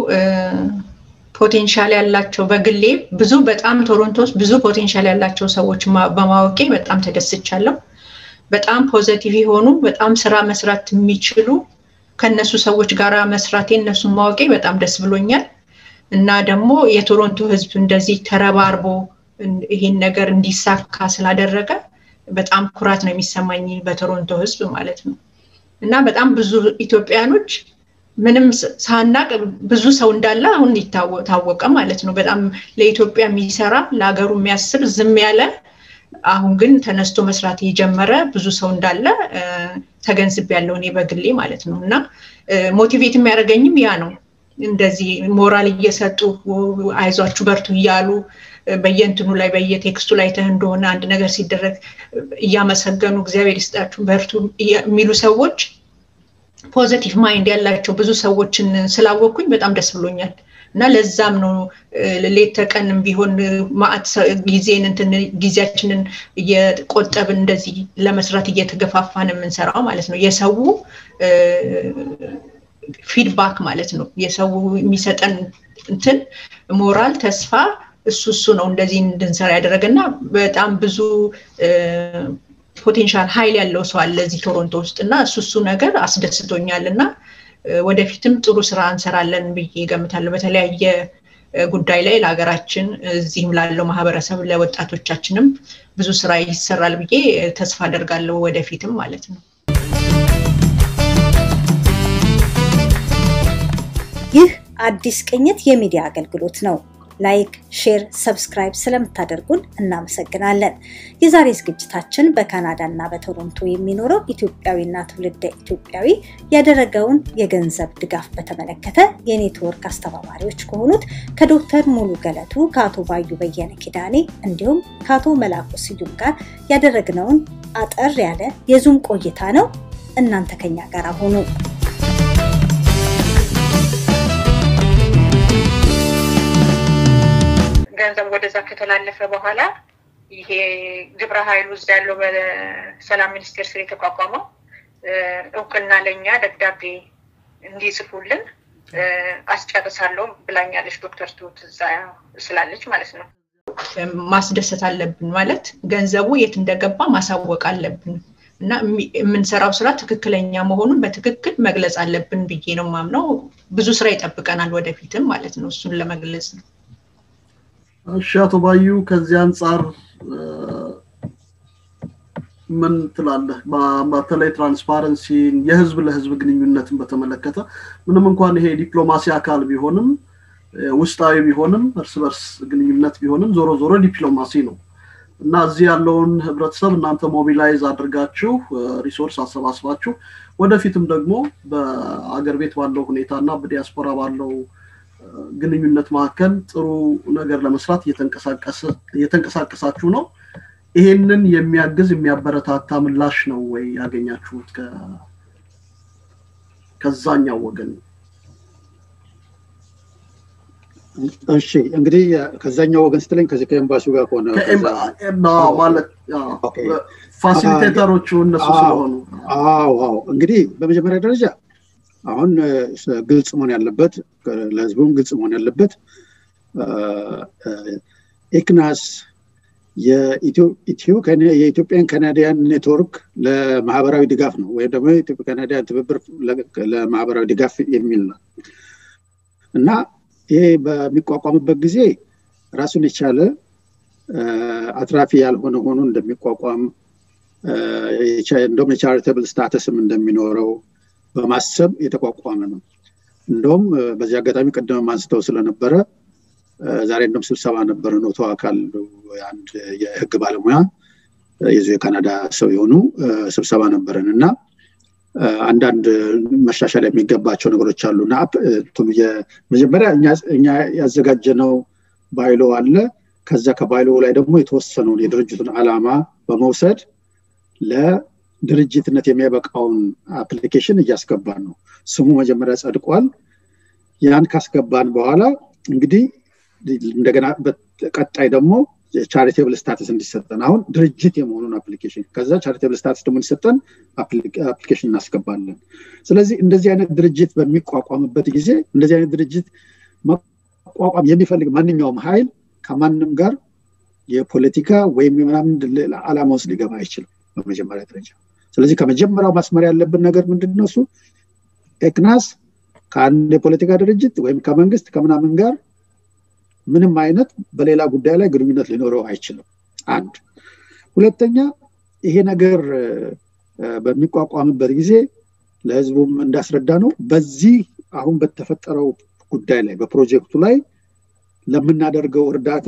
ፖቴንሻል ያላቸው በግሌ ብዙ በጣም ቶሮንቶስ ብዙ ፖቴንሻል ያላቸው ሰዎች በማወቄ በጣም ተደስቻለሁ። በጣም ፖዚቲቭ ሆኑ በጣም ስራ መስራት የሚችሉ ከነሱ ሰዎች ጋር መስራቴ እነሱን ማወቄ በጣም ደስ ብሎኛል። እና ደግሞ የቶሮንቶ ህዝብ እንደዚህ ተረባርቦ ይሄን ነገር እንዲሳካ ስላደረገ በጣም ኩራት ነው የሚሰማኝ በቶሮንቶ ህዝብ ማለት ነው። እና በጣም ብዙ ኢትዮጵያኖች ምንም ሳናቅ ብዙ ሰው እንዳለ አሁን ይታወቀ ማለት ነው። በጣም ለኢትዮጵያ የሚሰራ ለሀገሩ የሚያስብ ዝም ያለ አሁን ግን ተነስቶ መስራት የጀመረ ብዙ ሰው እንዳለ ተገንዝቤያለሁ እኔ በግሌ ማለት ነው። እና ሞቲቬት የሚያደርገኝም ያ ነው። እንደዚህ ሞራል እየሰጡ አይዟችሁ በርቱ እያሉ በየንትኑ ላይ በየቴክስቱ ላይ ተንዶና አንድ ነገር ሲደረግ እያመሰገኑ እግዚአብሔር ይስጣችሁ በርቱ የሚሉ ሰዎች ፖዚቲቭ ማይንድ ያላቸው ብዙ ሰዎችን ስላወቅኩኝ በጣም ደስ ብሎኛል። እና ለዛም ነው ለሌተቀንም ቢሆን ማአት ጊዜን እንትን ጊዜያችንን እየቆጠብን እንደዚህ ለመስራት እየተገፋፋን የምንሰራው ማለት ነው። የሰው ፊድባክ ማለት ነው። የሰው የሚሰጠን እንትን ሞራል ተስፋ እሱ እሱ ነው እንደዚህ እንድንሰራ ያደረገና በጣም ብዙ ፖቴንሻል ኃይል ያለው ሰው አለ እዚህ ቶሮንቶ ውስጥና እሱ እሱ ነገር አስደስቶኛልና ወደፊትም ጥሩ ስራ እንሰራለን ብዬ ገምታለሁ። በተለያየ ጉዳይ ላይ ለሀገራችን እዚህም ላለው ማህበረሰብ ለወጣቶቻችንም ብዙ ስራ ይሰራል ብዬ ተስፋ አደርጋለሁ ወደፊትም ማለት ነው። ይህ አዲስ ቅኝት የሚዲያ አገልግሎት ነው። ላይክ፣ ሼር፣ ሰብስክራይብ ስለምታደርጉን እናመሰግናለን። የዛሬ ዝግጅታችን በካናዳና በቶሮንቶ የሚኖረው ኢትዮጵያዊና ትውልደ ኢትዮጵያዊ ያደረገውን የገንዘብ ድጋፍ በተመለከተ የኔትወርክ አስተባባሪዎች ከሆኑት ከዶክተር ሙሉ ገለቱ፣ ከአቶ ባዩ በየነ ኪዳኔ እንዲሁም ከአቶ መላኩ ስዩም ጋር ያደረግነውን አጠር ያለ የዙም ቆይታ ነው። እናንተ ከኛ ጋር ሆኑ። ገንዘብ ወደዛ ከተላለፈ በኋላ ይሄ ግብረ ኃይሉ ያለው በሰላም ሚኒስቴር ስር የተቋቋመው እውቅና ለኛ ደብዳቤ እንዲጽፉልን አስጨርሳለሁ ብላኛለች ዶክተር ትሁት እዛ ስላለች ማለት ነው። ማስደሰት አለብን ማለት ገንዘቡ የት እንደገባ ማሳወቅ አለብን እና የምንሰራው ስራ ትክክለኛ መሆኑን በትክክል መግለጽ አለብን ብዬ ነው ማምነው። ብዙ ስራ ይጠብቀናል ወደፊትም ማለት ነው እሱን ለመግለጽ ነው። እሺ አቶ ባዩ ከዚህ አንፃር ምን ትላለህ? በተለይ ትራንስፓረንሲ የህዝብ ለህዝብ ግንኙነትን በተመለከተ ምንም እንኳን ይሄ ዲፕሎማሲ አካል ቢሆንም ውስጣዊ ቢሆንም እርስ በርስ ግንኙነት ቢሆንም ዞሮ ዞሮ ዲፕሎማሲ ነው እና እዚህ ያለውን ህብረተሰብ እናንተ ሞቢላይዝ አድርጋችሁ ሪሶርስ አሰባስባችሁ ወደፊትም ደግሞ በአገር ቤት ባለው ሁኔታና በዲያስፖራ ባለው ግንኙነት ማከል ጥሩ ነገር ለመስራት እየተንቀሳቀሰ እየተንቀሳቀሳችሁ ነው። ይሄንን የሚያግዝ የሚያበረታታ ምላሽ ነው ወይ ያገኛችሁት ከ ከዛኛው ወገን? እሺ እንግዲህ ከዛኛው ወገን ስትለኝ ከዚህ ከኤምባሲው ጋር ሆነ ማለት ፋሲሊቴተሮቹ እነሱ ስለሆኑ አዎ አዎ እንግዲህ በመጀመሪያ ደረጃ አሁን ግልጽ መሆን ያለበት ለህዝቡም ግልጽ መሆን ያለበት ኤክናስ የኢትዮ የኢትዮጵያን ካናዲያን ኔትወርክ ለማህበራዊ ድጋፍ ነው ወይ ደግሞ የኢትዮጵያ ካናዲያን ትብብር ለማህበራዊ ድጋፍ የሚል ነው እና ይሄ በሚቋቋምበት ጊዜ ራሱን የቻለ አትራፊ ያልሆነ ሆኖ እንደሚቋቋም እንደውም የቻሪቴብል ስታተስም እንደሚኖረው በማሰብ የተቋቋመ ነው። እንደውም በዚህ አጋጣሚ ቀደም አንስተው ስለነበረ ዛሬ እንደም ስብሰባ ነበር ነው ተዋካል አንድ የህግ ባለሙያ የዚህ የካናዳ ሰው የሆኑ ስብሰባ ነበርና አንዳንድ መሻሻል የሚገባቸው ነገሮች አሉና ቱም የመጀመሪያ እኛ እኛ ያዘጋጀነው ባይሎ አለ። ከዛ ከባይሎ ላይ ደግሞ የተወሰነው የድርጅቱን ዓላማ በመውሰድ ለድርጅትነት የሚያበቃውን አፕሊኬሽን እያስገባን ነው። ስሙ መጀመሪያ ጸድቋል። ያን ካስገባን በኋላ እንግዲህ እንደገና በቀጣይ ደግሞ ቻሪቴብል ስታተስ እንዲሰጠን አሁን ድርጅት የመሆኑን አፕሊኬሽን ከዛ ቻሪቴብል ስታተስ ደግሞ እንዲሰጠን አፕሊኬሽን እናስገባለን። ስለዚህ እንደዚህ አይነት ድርጅት በሚቋቋምበት ጊዜ እንደዚህ አይነት ድርጅት መቋቋም የሚፈልግ ማንኛውም ኃይል ከማንም ጋር የፖለቲካ ወይም ምናምን ዓላማ ውስጥ ሊገባ አይችልም በመጀመሪያ ደረጃ። ስለዚህ ከመጀመሪያው ማስመር ያለብን ነገር ምንድነው? እሱ ኤክናስ ከአንድ የፖለቲካ ድርጅት ወይም ከመንግስት ከምናምን ጋር ምንም አይነት በሌላ ጉዳይ ላይ ግንኙነት ሊኖረው አይችልም። አንድ ሁለተኛ ይሄ ነገር በሚቋቋምበት ጊዜ ለህዝቡም እንዳስረዳ ነው በዚህ አሁን በተፈጠረው ጉዳይ ላይ በፕሮጀክቱ ላይ ለምናደርገው እርዳታ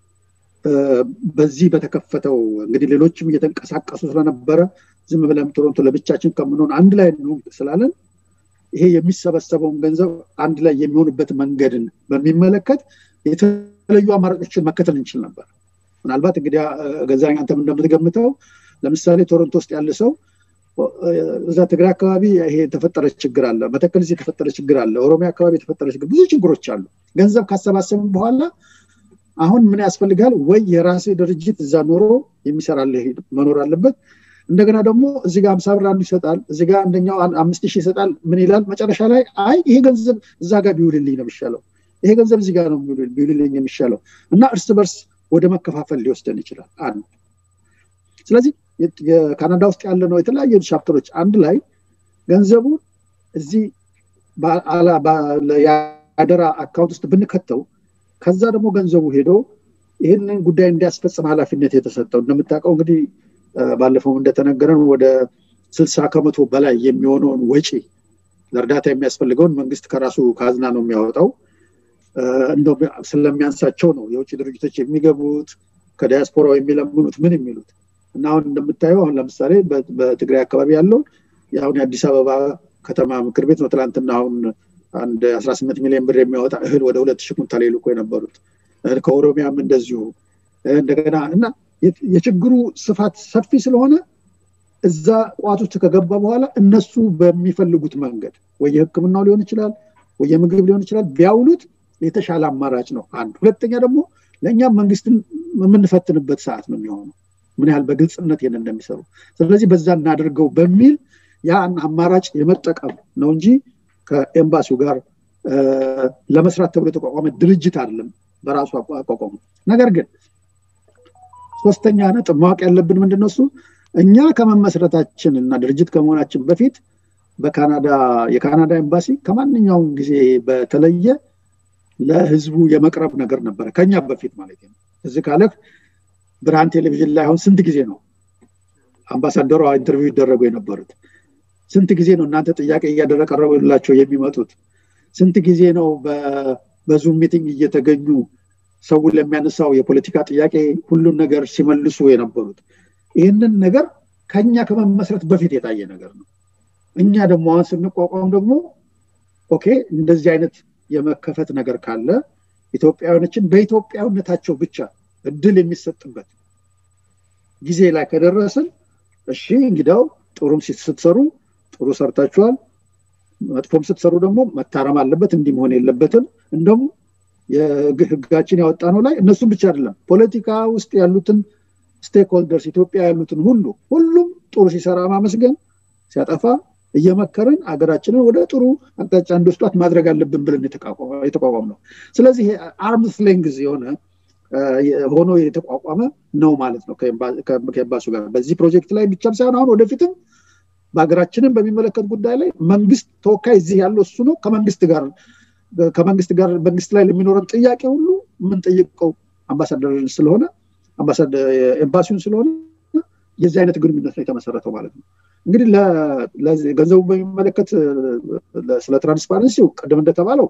በዚህ በተከፈተው እንግዲህ ሌሎችም እየተንቀሳቀሱ ስለነበረ ዝም ብለን ቶሮንቶ ለብቻችን ከምንሆን አንድ ላይ ነው ስላለን ይሄ የሚሰበሰበው ገንዘብ አንድ ላይ የሚሆንበት መንገድን በሚመለከት የተለዩ አማራጮችን መከተል እንችል ነበር። ምናልባት እንግዲህ ገዛኝ አንተም እንደምትገምተው ለምሳሌ ቶሮንቶ ውስጥ ያለ ሰው እዛ ትግራይ አካባቢ ይሄ ተፈጠረ ችግር አለ፣ መተከል እዚህ ተፈጠረ ችግር አለ፣ ኦሮሚያ አካባቢ ተፈጠረ ችግር ብዙ ችግሮች አሉ። ገንዘብ ካሰባሰብን በኋላ አሁን ምን ያስፈልጋል? ወይ የራሴ ድርጅት እዛ ኖሮ የሚሰራልህ መኖር አለበት። እንደገና ደግሞ እዚህ ጋር ሃምሳ ብር አንዱ ይሰጣል፣ እዚህ ጋር አንደኛው አምስት ሺህ ይሰጣል። ምን ይላል መጨረሻ ላይ አይ ይሄ ገንዘብ እዛ ጋር ቢውልልኝ ነው የሚሻለው፣ ይሄ ገንዘብ እዚህ ጋር ነው ቢውልልኝ የሚሻለው እና እርስ በርስ ወደ መከፋፈል ሊወስደን ይችላል። አንድ ስለዚህ የካናዳ ውስጥ ያለ ነው የተለያየ ቻፕተሮች አንድ ላይ ገንዘቡ እዚህ ያደራ አካውንት ውስጥ ብንከተው ከዛ ደግሞ ገንዘቡ ሄዶ ይሄንን ጉዳይ እንዲያስፈጽም ኃላፊነት የተሰጠው እንደምታውቀው እንግዲህ ባለፈው እንደተነገረን ወደ ስልሳ ከመቶ በላይ የሚሆነውን ወጪ ለእርዳታ የሚያስፈልገውን መንግስት ከራሱ ካዝና ነው የሚያወጣው። እንደው ስለሚያንሳቸው ነው የውጭ ድርጅቶች የሚገቡት ከዲያስፖራው የሚለምኑት ምን የሚሉት እና አሁን እንደምታየው አሁን ለምሳሌ በትግራይ አካባቢ ያለው ያው የአዲስ አበባ ከተማ ምክር ቤት ነው ትላንትና አሁን አንድ አስራ ስምንት ሚሊዮን ብር የሚያወጣ እህል ወደ ሁለት ሺህ ኩንታል ይልኩ የነበሩት ከኦሮሚያም እንደዚሁ እንደገና እና የችግሩ ስፋት ሰፊ ስለሆነ እዛ ቋቶች ከገባ በኋላ እነሱ በሚፈልጉት መንገድ ወይ የህክምናው ሊሆን ይችላል ወይ የምግብ ሊሆን ይችላል ቢያውሉት የተሻለ አማራጭ ነው። አንድ ሁለተኛ ደግሞ ለኛ መንግስትን የምንፈትንበት ሰዓት ነው የሚሆነው ምን ያህል በግልጽነት ይሄን እንደሚሰሩ። ስለዚህ በዛ እናደርገው በሚል ያን አማራጭ የመጠቀም ነው እንጂ ከኤምባሲው ጋር ለመስራት ተብሎ የተቋቋመ ድርጅት አይደለም በራሱ አቋቋሙ ነገር ግን ሶስተኛ ነጥብ ማወቅ ያለብን ምንድነው እሱ እኛ ከመመስረታችን እና ድርጅት ከመሆናችን በፊት በካናዳ የካናዳ ኤምባሲ ከማንኛውም ጊዜ በተለየ ለህዝቡ የመቅረብ ነገር ነበር ከኛ በፊት ማለት ነው እዚህ ካለ ብርሃን ቴሌቪዥን ላይ አሁን ስንት ጊዜ ነው አምባሳደሩ ኢንተርቪው ይደረጉ የነበሩት ስንት ጊዜ ነው እናንተ ጥያቄ እያደረቀረቡላቸው የሚመጡት ስንት ጊዜ ነው በዙም ሚቲንግ እየተገኙ ሰው ለሚያነሳው የፖለቲካ ጥያቄ ሁሉን ነገር ሲመልሱ የነበሩት ይሄንን ነገር ከኛ ከመመስረት በፊት የታየ ነገር ነው እኛ ደግሞ አሁን ስንቋቋም ደግሞ ኦኬ እንደዚህ አይነት የመከፈት ነገር ካለ ኢትዮጵያውያኖችን በኢትዮጵያውነታቸው ብቻ እድል የሚሰጥበት ጊዜ ላይ ከደረሰን እሺ እንግዲያው ጥሩም ስትሰሩ ጥሩ ሰርታችኋል መጥፎም ስትሰሩ ደግሞ መታረም አለበት እንዲህ መሆን የለበትም እንደውም የህጋችን ያወጣነው ላይ እነሱም ብቻ አይደለም ፖለቲካ ውስጥ ያሉትን ስቴክሆልደርስ ኢትዮጵያ ያሉትን ሁሉ ሁሉም ጥሩ ሲሰራ ማመስገን ሲያጠፋ እየመከረን አገራችንን ወደ ጥሩ አቅጣጫ እንድትወስዷት ማድረግ አለብን ብለን የተቋቋመ ነው ስለዚህ አርምስ ሌንግዝ የሆነ ሆኖ የተቋቋመ ነው ማለት ነው ከኤምባሲው ጋር በዚህ ፕሮጀክት ላይ ብቻ ሳይሆን አሁን ወደፊትም በአገራችንን በሚመለከት ጉዳይ ላይ መንግስት ተወካይ እዚህ ያለው እሱ ነው ከመንግስት ጋር ከመንግስት ጋር መንግስት ላይ ለሚኖረን ጥያቄ ሁሉ ምን ጠይቀው አምባሳደር ስለሆነ አምባሳደር ኤምባሲውን ስለሆነ የዚህ አይነት ግንኙነት ላይ ተመሰረተው ማለት ነው እንግዲህ ለገንዘቡ በሚመለከት ስለ ትራንስፓረንሲው ቀደም እንደተባለው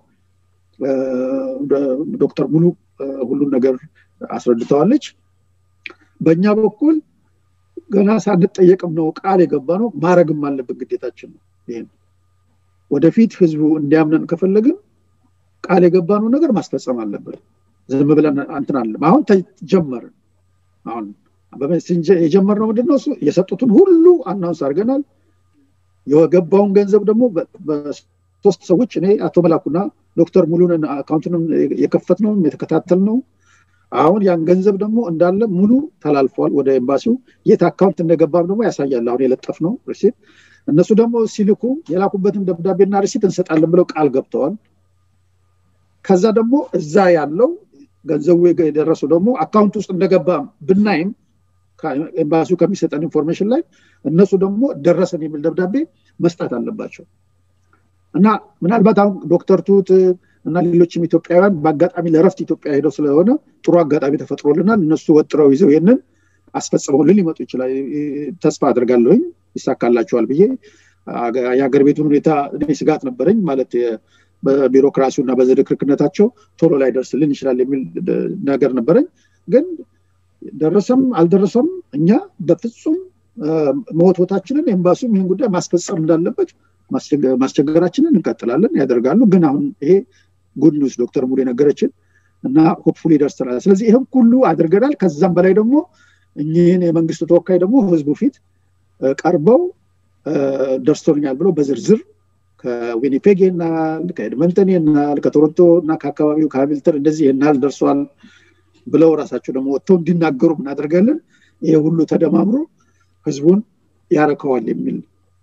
ዶክተር ሙሉ ሁሉን ነገር አስረድተዋለች በእኛ በኩል ገና ሳንጠየቅም ነው ቃል የገባነው ማረግም አለብን ግዴታችን ነው ይሄን ወደፊት ህዝቡ እንዲያምነን ከፈለግን ቃል የገባነው ነገር ማስፈጸም አለብን ዝም ብለን አንተን አለም አሁን ተጀመርን አሁን በመሰንጀ የጀመርነው ምንድነው እሱ የሰጡትን ሁሉ አናውንስ አድርገናል የገባውን ገንዘብ ደግሞ በሶስት ሰዎች እኔ አቶ መላኩና ዶክተር ሙሉን አካውንቱን የከፈትነው የተከታተልነው አሁን ያን ገንዘብ ደግሞ እንዳለ ሙሉ ተላልፏል ወደ ኤምባሲው የት አካውንት እንደገባም ደግሞ ያሳያል አሁን የለጠፍነው ሪሲት እነሱ ደግሞ ሲልኩ የላኩበትን ደብዳቤና ሪሲት እንሰጣለን ብለው ቃል ገብተዋል ከዛ ደግሞ እዛ ያለው ገንዘቡ የደረሰው ደግሞ አካውንት ውስጥ እንደገባ ብናይም ኤምባሲው ከሚሰጠን ኢንፎርሜሽን ላይ እነሱ ደግሞ ደረሰን የሚል ደብዳቤ መስጠት አለባቸው እና ምናልባት አሁን ዶክተር ቱት እና ሌሎችም ኢትዮጵያውያን በአጋጣሚ ለረፍት ኢትዮጵያ ሄደው ስለሆነ ጥሩ አጋጣሚ ተፈጥሮልናል እነሱ ወጥረው ይዘው ይሄንን አስፈጽመውልን ሊመጡ ይችላል ተስፋ አደርጋለሁ ይሳካላቸዋል ብዬ የሀገር ቤቱን ሁኔታ እኔ ስጋት ነበረኝ ማለት በቢሮክራሲውና በዘድክርክነታቸው ቶሎ ላይ ደርስልን ይችላል የሚል ነገር ነበረኝ ግን ደረሰም አልደረሰም እኛ በፍጹም ሞቶታችንን ኤምባሲውም ይሄን ጉዳይ ማስፈጸም እንዳለበት ማስቸገራችንን እንቀጥላለን ያደርጋሉ ግን አሁን ይሄ ጉድ ኒውስ ዶክተር ሙሉ ነገረችን እና ሆፕፉሊ ደርሰናል ስለዚህ ይሄን ሁሉ አድርገናል ከዛም በላይ ደግሞ እኚህን የመንግስት ተወካይ ደግሞ ህዝቡ ፊት ቀርበው ደርሶልኛል ብለው በዝርዝር ከዊኒፔግ እና ከኤድመንተን እና ከቶሮንቶ እና ከአካባቢው ከሃሚልተን እንደዚህ እናል ደርሷል ብለው ራሳቸው ደግሞ ወጥተው እንዲናገሩ እናደርጋለን ይሄ ሁሉ ተደማምሮ ህዝቡን ያረከዋል የሚል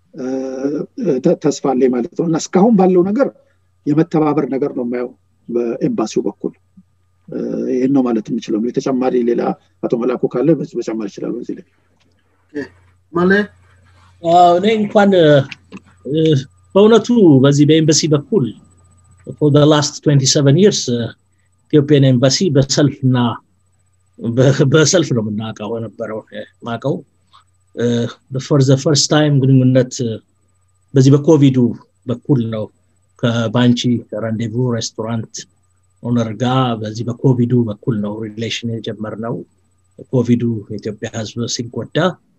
ተስፋ አለኝ ማለት ነው እና እስካሁን ባለው ነገር የመተባበር ነገር ነው የማየው በኤምባሲው በኩል ይሄን ነው ማለት የምችለው ተጨማሪ ሌላ አቶ መላኩ ካለ በጨማሪ ይችላል በዚህ ላይ ኦኬ ማለት እኔ እንኳን በእውነቱ በዚህ በኤምባሲ በኩል for the last twenty-seven years ኢትዮጵያን ኤምባሲ በሰልፍና በሰልፍ ነው የምናውቀው የነበረው ማቀው for the first time ግንኙነት በዚህ በኮቪዱ በኩል ነው ከባንቺ ራንዴቮ ሬስቶራንት ኦነር ጋር በዚህ በኮቪዱ በኩል ነው ሪሌሽን የጀመርነው ኮቪዱ የኢትዮጵያ ህዝብ ሲጎዳ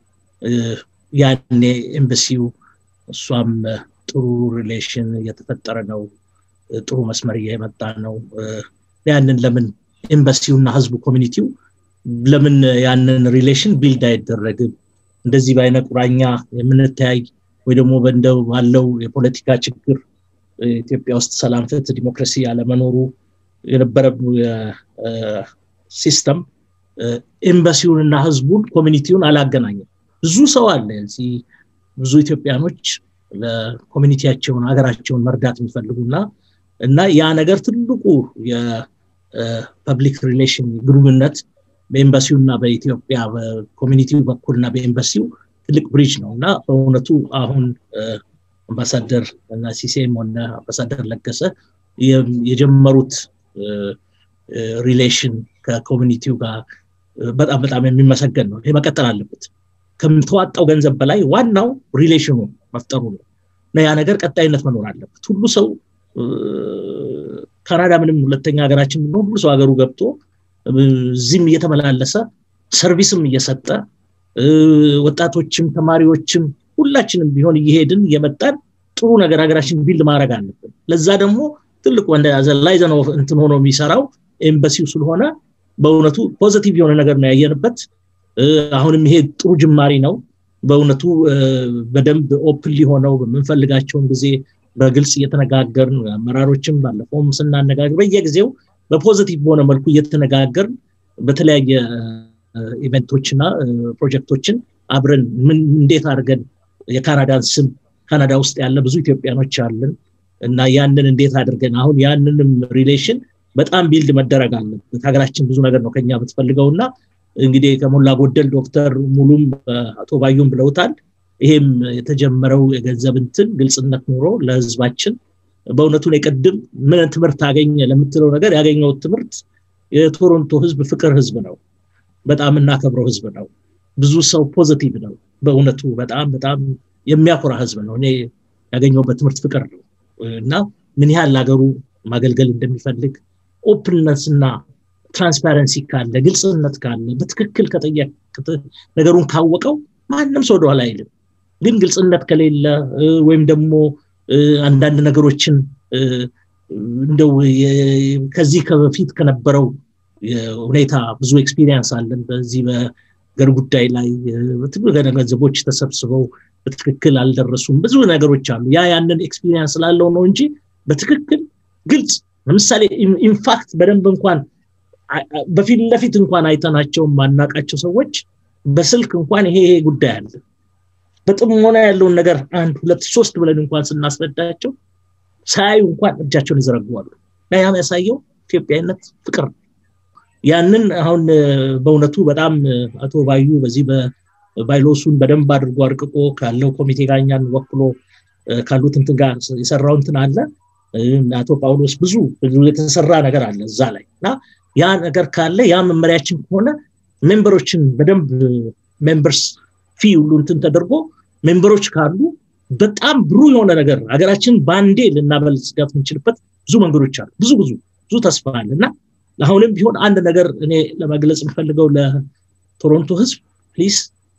ያኔ ኤምባሲው እሷም ጥሩ ሪሌሽን እየተፈጠረ ነው ጥሩ መስመር እየመጣ ነው ያንን ለምን ኤምባሲውና ህዝቡ ኮሚኒቲው ለምን ያንን ሪሌሽን ቢልድ አይደረግም እንደዚህ ባይነ ቁራኛ የምንታይ ወይ ደግሞ በእንደው ባለው የፖለቲካ ችግር ኢትዮጵያ ውስጥ ሰላም ፍትህ ዲሞክራሲ ያለ መኖሩ የነበረው ሲስተም ኤምባሲውንና ህዝቡን ኮሚኒቲውን አላገናኘም ብዙ ሰው አለ እዚህ ብዙ ኢትዮጵያኖች ለኮሚኒቲያቸውን ሀገራቸውን መርዳት የሚፈልጉና እና ያ ነገር ትልቁ የፐብሊክ ሪሌሽን ግንኙነት በኤምባሲውና በኢትዮጵያ በኮሚኒቲው በኩልና በኤምባሲው ትልቅ ብሪጅ ነውና በእውነቱ አሁን አምባሳደር እና ሲሴም ሆነ አምባሳደር ለገሰ የጀመሩት ሪሌሽን ከኮሚኒቲው ጋር በጣም በጣም የሚመሰገን ነው። ይሄ መቀጠል አለበት። ከምትዋጣው ገንዘብ በላይ ዋናው ሪሌሽኑ መፍጠሩ ነው። እና ያ ነገር ቀጣይነት መኖር አለበት። ሁሉ ሰው ካናዳ ምንም ሁለተኛ ሀገራችን ነው። ሁሉ ሰው ሀገሩ ገብቶ እዚህም እየተመላለሰ ሰርቪስም እየሰጠ ወጣቶችም ተማሪዎችም ሁላችንም ቢሆን እየሄድን እየመጣን ጥሩ ነገር ሀገራችን ቢልድ ማድረግ አለብን። ለዛ ደግሞ ትልቁ እንደ አዘላይዘን ኦፍ እንትን ሆኖ የሚሰራው ኤምባሲው ስለሆነ በእውነቱ ፖዚቲቭ የሆነ ነገር ነው ያየንበት። አሁንም ይሄ ጥሩ ጅማሪ ነው። በእውነቱ በደንብ ኦፕን ሊሆነው በመንፈልጋቸው ጊዜ በግልጽ እየተነጋገርን አመራሮችም ባለፈውም ስናነጋገር በየጊዜው በፖዚቲቭ በሆነ መልኩ እየተነጋገርን በተለያየ ኢቨንቶችና ፕሮጀክቶችን አብረን ምን እንዴት አድርገን የካናዳን ስም ካናዳ ውስጥ ያለ ብዙ ኢትዮጵያኖች አለን እና ያንን እንዴት አድርገን አሁን ያንንም ሪሌሽን በጣም ቢልድ መደረግ አለበት። ሀገራችን ብዙ ነገር ነው ከኛ ብትፈልገውና እንግዲህ ከሞላ ጎደል ዶክተር ሙሉም አቶ ባዩም ብለውታል። ይሄም የተጀመረው የገንዘብ እንትን ግልጽነት ኖሮ ለህዝባችን በእውነቱ ነው ቀድም ምን ትምርት አገኘ ለምትለው ነገር ያገኘው ትምርት የቶሮንቶ ህዝብ ፍቅር ህዝብ ነው። በጣም እናከብረው ህዝብ ነው። ብዙ ሰው ፖዚቲቭ ነው። በእውነቱ በጣም በጣም የሚያኮራ ህዝብ ነው። እኔ ያገኘውበት ትምርት ፍቅር ነው እና ምን ያህል ሀገሩ ማገልገል እንደሚፈልግ ኦፕንነስ እና ትራንስፓረንሲ ካለ ግልጽነት ካለ በትክክል ከጠየቅ ነገሩን ካወቀው ማንንም ሰው ወደኋላ አይልም። ግን ግልጽነት ከሌለ ወይም ደግሞ አንዳንድ ነገሮችን እንደው ከዚህ ከበፊት ከነበረው ሁኔታ ብዙ ኤክስፒሪየንስ አለን በዚህ በገር ጉዳይ ላይ በትክክል ገንዘቦች ተሰብስበው በትክክል አልደረሱም ብዙ ነገሮች አሉ። ያ ያንን ኤክስፒሪየንስ ስላለው ነው እንጂ በትክክል ግልጽ ለምሳሌ ኢንፋክት በደንብ እንኳን በፊት ለፊት እንኳን አይተናቸው ማናቃቸው ሰዎች በስልክ እንኳን ይሄ ይሄ ጉዳይ አለ በጥሞና ያለውን ነገር አንድ ሁለት ሶስት ብለን እንኳን ስናስረዳቸው ሳይው እንኳን እጃቸውን ይዘረጉዋሉ። ያ የሚያሳየው ኢትዮጵያዊነት ፍቅር ያንን አሁን በእውነቱ በጣም አቶ ባዩ በዚህ በባይሎሱን በደንብ አድርጎ አርቅቆ ካለው ኮሚቴ ጋኛን ወክሎ ካሉት እንትን ጋር የሰራው እንትን አለ አቶ ጳውሎስ ብዙ ብዙ የተሰራ ነገር አለ እዛ ላይና ያ ነገር ካለ ያ መመሪያችን ሆነ ሜምበሮችን በደንብ ሜምበርስ ፊ ሁሉ እንትን ተደርጎ ሜምበሮች ካሉ በጣም ብሩ የሆነ ነገር ሀገራችን ባንዴ ልናበልጽጋት እንችልበት ብዙ መንገዶች አሉ። ብዙ ብዙ ብዙ ተስፋ አለና አሁንም ቢሆን አንድ ነገር እኔ ለማግለጽ የምፈልገው ለቶሮንቶ ህዝብ ፕሊዝ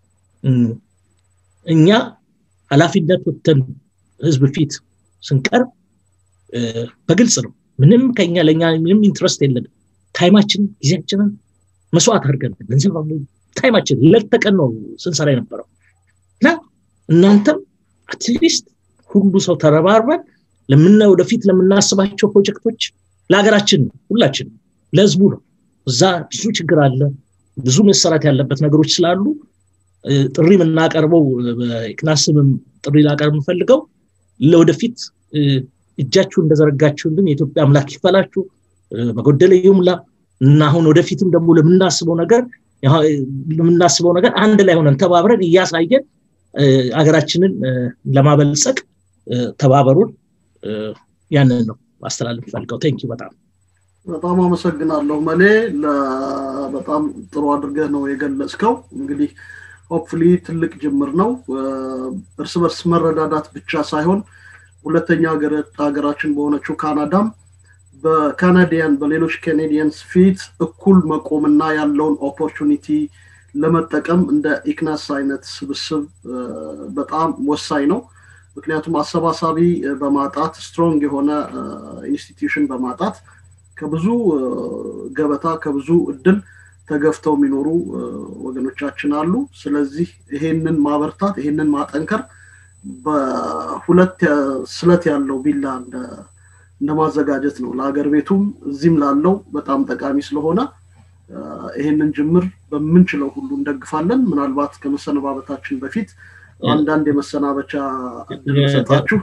እኛ ኃላፊነት ወጥተን ህዝብ ፊት ስንቀርብ በግልጽ ነው። ምንም ከኛ ለኛ ምንም ኢንትረስት የለንም። ታይማችን ጊዜያችንን መስዋዕት አድርገን ገንዘብ ታይማችን ለተቀን ነው ስንሰራ የነበረው እና እናንተም አትሊስት ሁሉ ሰው ተረባርበን ለምን ወደፊት ለምናስባቸው ፕሮጀክቶች ለሀገራችን ሁላችን ለህዝቡ ነው። እዛ ብዙ ችግር አለ ብዙ መሰራት ያለበት ነገሮች ስላሉ ጥሪ ምናቀርበው በኢክናስም ጥሪ ላቀርብ የምፈልገው ለወደፊት እጃችሁ እንደዘረጋችሁልን የኢትዮጵያ አምላክ ይፈላችሁ በጎደለ ይሙላ እና አሁን ወደፊትም ደግሞ ለምናስበው ነገር ለምናስበው ነገር አንድ ላይ ሆነን ተባብረን እያሳየን ሀገራችንን ለማበልጸግ ተባበሩን። ያንን ነው ማስተላለፍ ፈልገው። ቴንክ ዩ በጣም በጣም አመሰግናለሁ መሌ በጣም ጥሩ አድርገህ ነው የገለጽከው። እንግዲህ ሆፕፉሊ ትልቅ ጅምር ነው። እርስ በርስ መረዳዳት ብቻ ሳይሆን ሁለተኛ ሀገር ሀገራችን በሆነችው ካናዳም በካናዲያን በሌሎች ካናዲያንስ ፊት እኩል መቆምና ያለውን ኦፖርቹኒቲ ለመጠቀም እንደ ኢክናስ አይነት ስብስብ በጣም ወሳኝ ነው። ምክንያቱም አሰባሳቢ በማጣት ስትሮንግ የሆነ ኢንስቲትዩሽን በማጣት ከብዙ ገበታ ከብዙ እድል ተገፍተው የሚኖሩ ወገኖቻችን አሉ። ስለዚህ ይሄንን ማበርታት ይሄንን ማጠንከር በሁለት ስለት ያለው ቢላ እንደ እንደማዘጋጀት ነው ለሀገር ቤቱም እዚህም ላለው በጣም ጠቃሚ ስለሆነ ይሄንን ጅምር በመንችለው ሁሉ እንደግፋለን። ምናልባት ከመሰነባበታችን በፊት አንዳንድ የመሰናበቻ እንደሰጣችሁ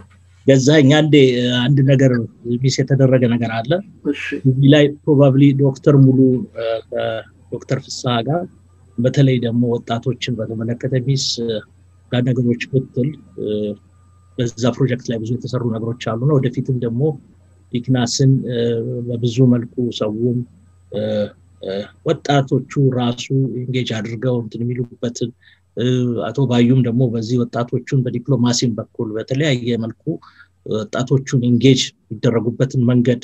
ገዛኝ አንዴ አንድ ነገር ቢስ የተደረገ ነገር አለ እሺ እዚህ ላይ ፕሮባብሊ ዶክተር ሙሉ ዶክተር ፍስሐ ጋር በተለይ ደግሞ ወጣቶችን በተመለከተ ቢስ ጋር ነገሮች ብትል በዛ ፕሮጀክት ላይ ብዙ የተሰሩ ነገሮች አሉ ነው ወደፊትም ደግሞ ኢክናስን በብዙ መልኩ ሰውም ወጣቶቹ ራሱ ኢንጌጅ አድርገው እንትን የሚሉበትን አቶ ባዩም ደግሞ በዚህ ወጣቶቹን በዲፕሎማሲም በኩል በተለያየ መልኩ ወጣቶቹን ኢንጌጅ ይደረጉበትን መንገድ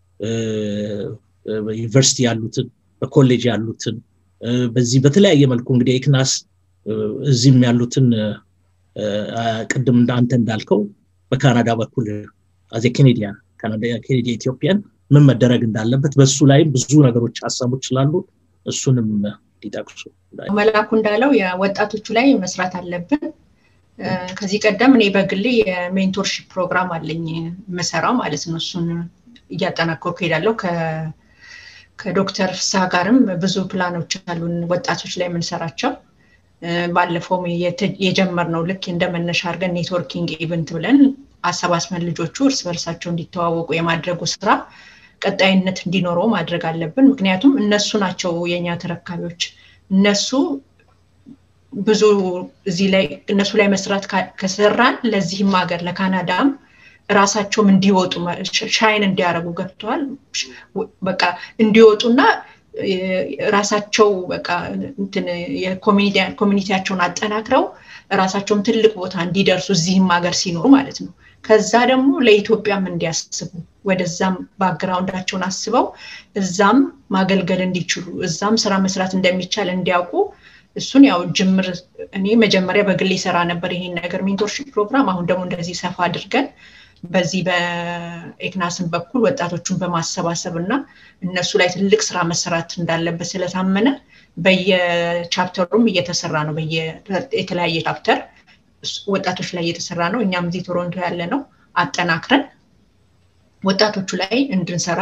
ዩኒቨርሲቲ ያሉትን በኮሌጅ ያሉትን በዚህ በተለያየ መልኩ እንግዲህ ኢክናስ እዚህም ያሉትን ቅድም እንዳንተ እንዳልከው በካናዳ በኩል አዘ ካናዲያን ካናዳ ካናዳ ኢትዮጵያን ምን መደረግ እንዳለበት በሱ ላይ ብዙ ነገሮች ሐሳቦች ስላሉ እሱንም ሊጠቅሱ መላኩ እንዳለው የወጣቶቹ ላይ መስራት አለብን ከዚህ ቀደም እኔ በግሌ የሜንቶርሺፕ ፕሮግራም አለኝ መሰራው ማለት ነው እሱን እያጠናከርኩ ሄዳለሁ ከ ከዶክተር ፍስሐ ጋርም ብዙ ፕላኖች አሉን ወጣቶች ላይ ምን ሰራቸው ባለፈው የጀመርነው ልክ እንደመነሻ አርገን ኔትወርኪንግ ኢቨንት ብለን አሰባስበን ልጆቹ እርስ በርሳቸው እንዲተዋወቁ የማድረጉ ስራ ቀጣይነት እንዲኖረው ማድረግ አለብን ምክንያቱም እነሱ ናቸው የኛ ተረካቢዎች እነሱ ብዙ እዚህ ላይ እነሱ ላይ መስራት ከሰራን ለዚህም ሀገር ለካናዳም ራሳቸውም እንዲወጡ ሻይን እንዲያረጉ ገብቷል በቃ እንዲወጡና ራሳቸው በቃ እንትን የኮሚኒቲ ኮሚኒቲያቸውን አጠናክረው ራሳቸውም ትልቅ ቦታ እንዲደርሱ እዚህም ሀገር ሲኖሩ ማለት ነው ከዛ ደግሞ ለኢትዮጵያም እንዲያስቡ ወደዛም ባክግራውንዳቸውን አስበው እዛም ማገልገል እንዲችሉ እዛም ስራ መስራት እንደሚቻል እንዲያውቁ እሱን ያው ጅምር እኔ መጀመሪያ በግሌ ሰራ ነበር ይሄን ነገር ሜንቶርሺፕ ፕሮግራም አሁን ደግሞ እንደዚህ ሰፋ አድርገን በዚህ በኢክናስን በኩል ወጣቶቹን በማሰባሰብና እነሱ ላይ ትልቅ ስራ መስራት እንዳለበት ስለታመነ በየቻፕተሩም እየተሰራ ነው በየተለያየ ቻፕተር ወጣቶች ላይ እየተሰራ ነው እኛም እዚህ ቶሮንቶ ያለ ነው አጠናክረን ወጣቶቹ ላይ እንድንሰራ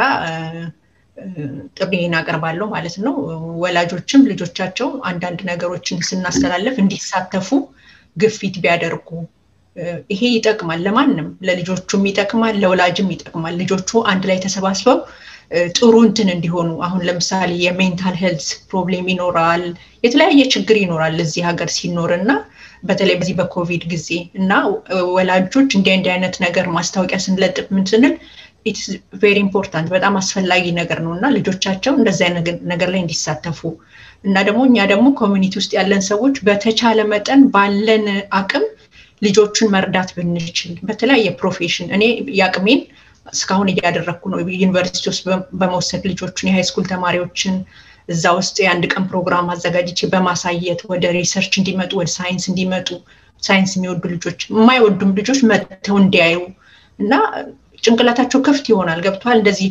ጥሪዬን አቀርባለሁ ማለት ነው ወላጆችም ልጆቻቸው አንዳንድ ነገሮችን ስናስተላልፍ እንዲሳተፉ ግፊት ቢያደርጉ ይሄ ይጠቅማል ለማንንም ለልጆቹም ይጠቅማል ለወላጅም ይጠቅማል ልጆቹ አንድ ላይ ተሰባስበው ጥሩ እንትን እንዲሆኑ አሁን ለምሳሌ የሜንታል ሄልዝ ፕሮብሌም ይኖራል የተለያየ ችግር ይኖራል እዚህ ሀገር ሲኖርና በተለይ በዚህ በኮቪድ ጊዜ እና ወላጆች እንዲህ እንዲህ አይነት ነገር ማስታወቂያ ስንለጥፍ ምን ስንል it's very important በጣም አስፈላጊ ነገር ነውና ልጆቻቸው እንደዚህ አይነት ነገር ላይ እንዲሳተፉ እና ደግሞ እኛ ደግሞ ኮሚኒቲ ውስጥ ያለን ሰዎች በተቻለ መጠን ባለን አቅም ልጆቹን መርዳት ብንችል በተለያየ ፕሮፌሽን እኔ ያቅሜን እስካሁን እያደረኩ ነው ዩኒቨርሲቲ ውስጥ በመውሰድ ልጆቹን የሃይ ስኩል ተማሪዎችን እዛ ውስጥ የአንድ ቀን ፕሮግራም አዘጋጅቼ በማሳየት ወደ ሪሰርች እንዲመጡ ወደ ሳይንስ እንዲመጡ ሳይንስ የሚወዱ ልጆች የማይወዱም ልጆች መጥተው እንዲያዩ እና ጭንቅላታቸው ክፍት ይሆናል ገብቷል እንደዚህ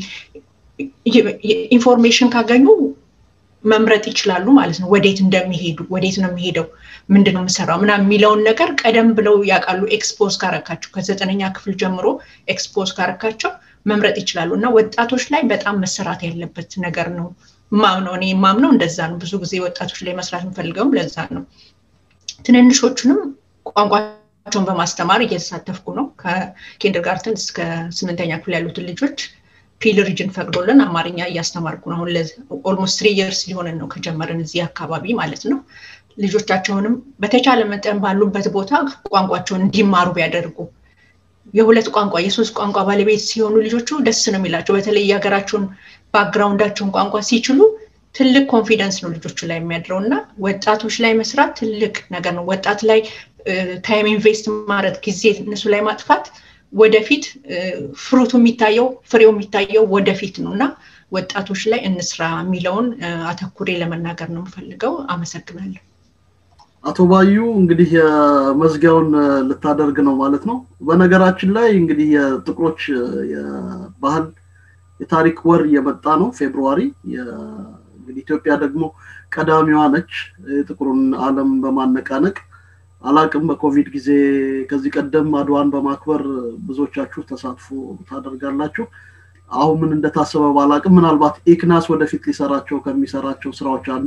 ኢንፎርሜሽን ካገኙ መምረጥ ይችላሉ ማለት ነው ወዴት እንደሚሄዱ ወዴት ነው የሚሄደው ምንድነው መሰራው ምና የሚለውን ነገር ቀደም ብለው ያቃሉ ኤክስፖዝ ካረካቸው ከዘጠነኛ ክፍል ጀምሮ ኤክስፖዝ ካረካቸው መምረጥ ይችላሉና ወጣቶች ላይ በጣም መሰራት ያለበት ነገር ነው ማምነው እኔ ማምነው እንደዛ ነው ብዙ ጊዜ ወጣቶች ላይ መስራት እንፈልገው ለዛ ነው ትንንሾቹንም ቋንቋቸውን በማስተማር እየተሳተፍኩ ነው ከኪንደርጋርተን እስከ ስምንተኛ ክፍል ያሉት ልጆች ፒል ሪጅን ፈቅዶልን አማርኛ እያስተማርኩ ነው አሁን ኦልሞስት three years ሊሆን ነው ከጀመረን እዚህ አካባቢ ማለት ነው ልጆቻቸውንም በተቻለ መጠን ባሉበት ቦታ ቋንቋቸውን እንዲማሩ ቢያደርጉ የሁለት ቋንቋ የሶስት ቋንቋ ባለቤት ሲሆኑ ልጆቹ ደስ ነው የሚላቸው በተለይ ያገራቸውን ባክግራውንዳቸውን ቋንቋ ሲችሉ ትልቅ ኮንፊደንስ ነው ልጆቹ ላይ የሚያድረውና ወጣቶች ላይ መስራት ትልቅ ነገር ነው ወጣት ላይ ታይም ኢንቨስት ማድረግ ጊዜ እነሱ ላይ ማጥፋት ወደፊት ፍሩቱ የሚታየው ፍሬው የሚታየው ወደፊት ነውና ወጣቶች ላይ እንስራ የሚለውን አተኩሬ ለመናገር ነው የምፈልገው አመሰግናለሁ አቶ ባዩ እንግዲህ የመዝጊያውን ልታደርግ ነው ማለት ነው በነገራችን ላይ እንግዲህ የጥቁሮች የባህል የታሪክ ወር የመጣ ነው ፌብሩዋሪ እንግዲህ ኢትዮጵያ ደግሞ ቀዳሚዋ ነች ጥቁሩን ዓለም በማነቃነቅ አላቅም በኮቪድ ጊዜ ከዚህ ቀደም አድዋን በማክበር ብዙዎቻችሁ ተሳትፎ ታደርጋላችሁ አሁን ምን እንደታሰበ ባላቅም ምናልባት ኢክናስ ወደፊት ሊሰራቸው ከሚሰራቸው ስራዎች አንዱ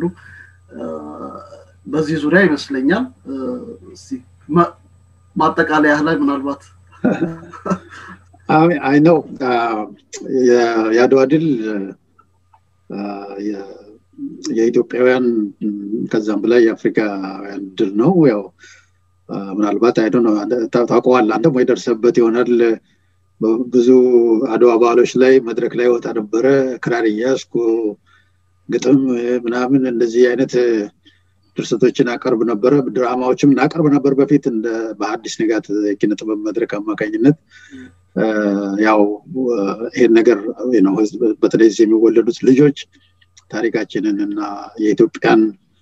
በዚህ ዙሪያ ይመስለኛል እስቲ ማጠቃለያ ላይ ምናልባት አይ ነው የአድዋ ድል የኢትዮጵያውያን ከዛም በላይ የአፍሪካውያን ድል ነው። ያው ምናልባት አይ ዶንት ኖ ታውቀዋለህ አንተም ወይ ደርሰበት ይሆናል። ብዙ አድዋ በዓሎች ላይ መድረክ ላይ ወጣ ነበረ፣ ክራር እያዝኩ ግጥም ምናምን እንደዚህ አይነት ድርሰቶችን አቀርብ ነበረ። ድራማዎችም እናቀርብ ነበር በፊት እንደ በአዲስ ንጋት የኪነ ጥበብ መድረክ አማካኝነት። ያው ይሄን ነገር ነው በተለይ የሚወለዱት ልጆች ታሪካችንን እና የኢትዮጵያን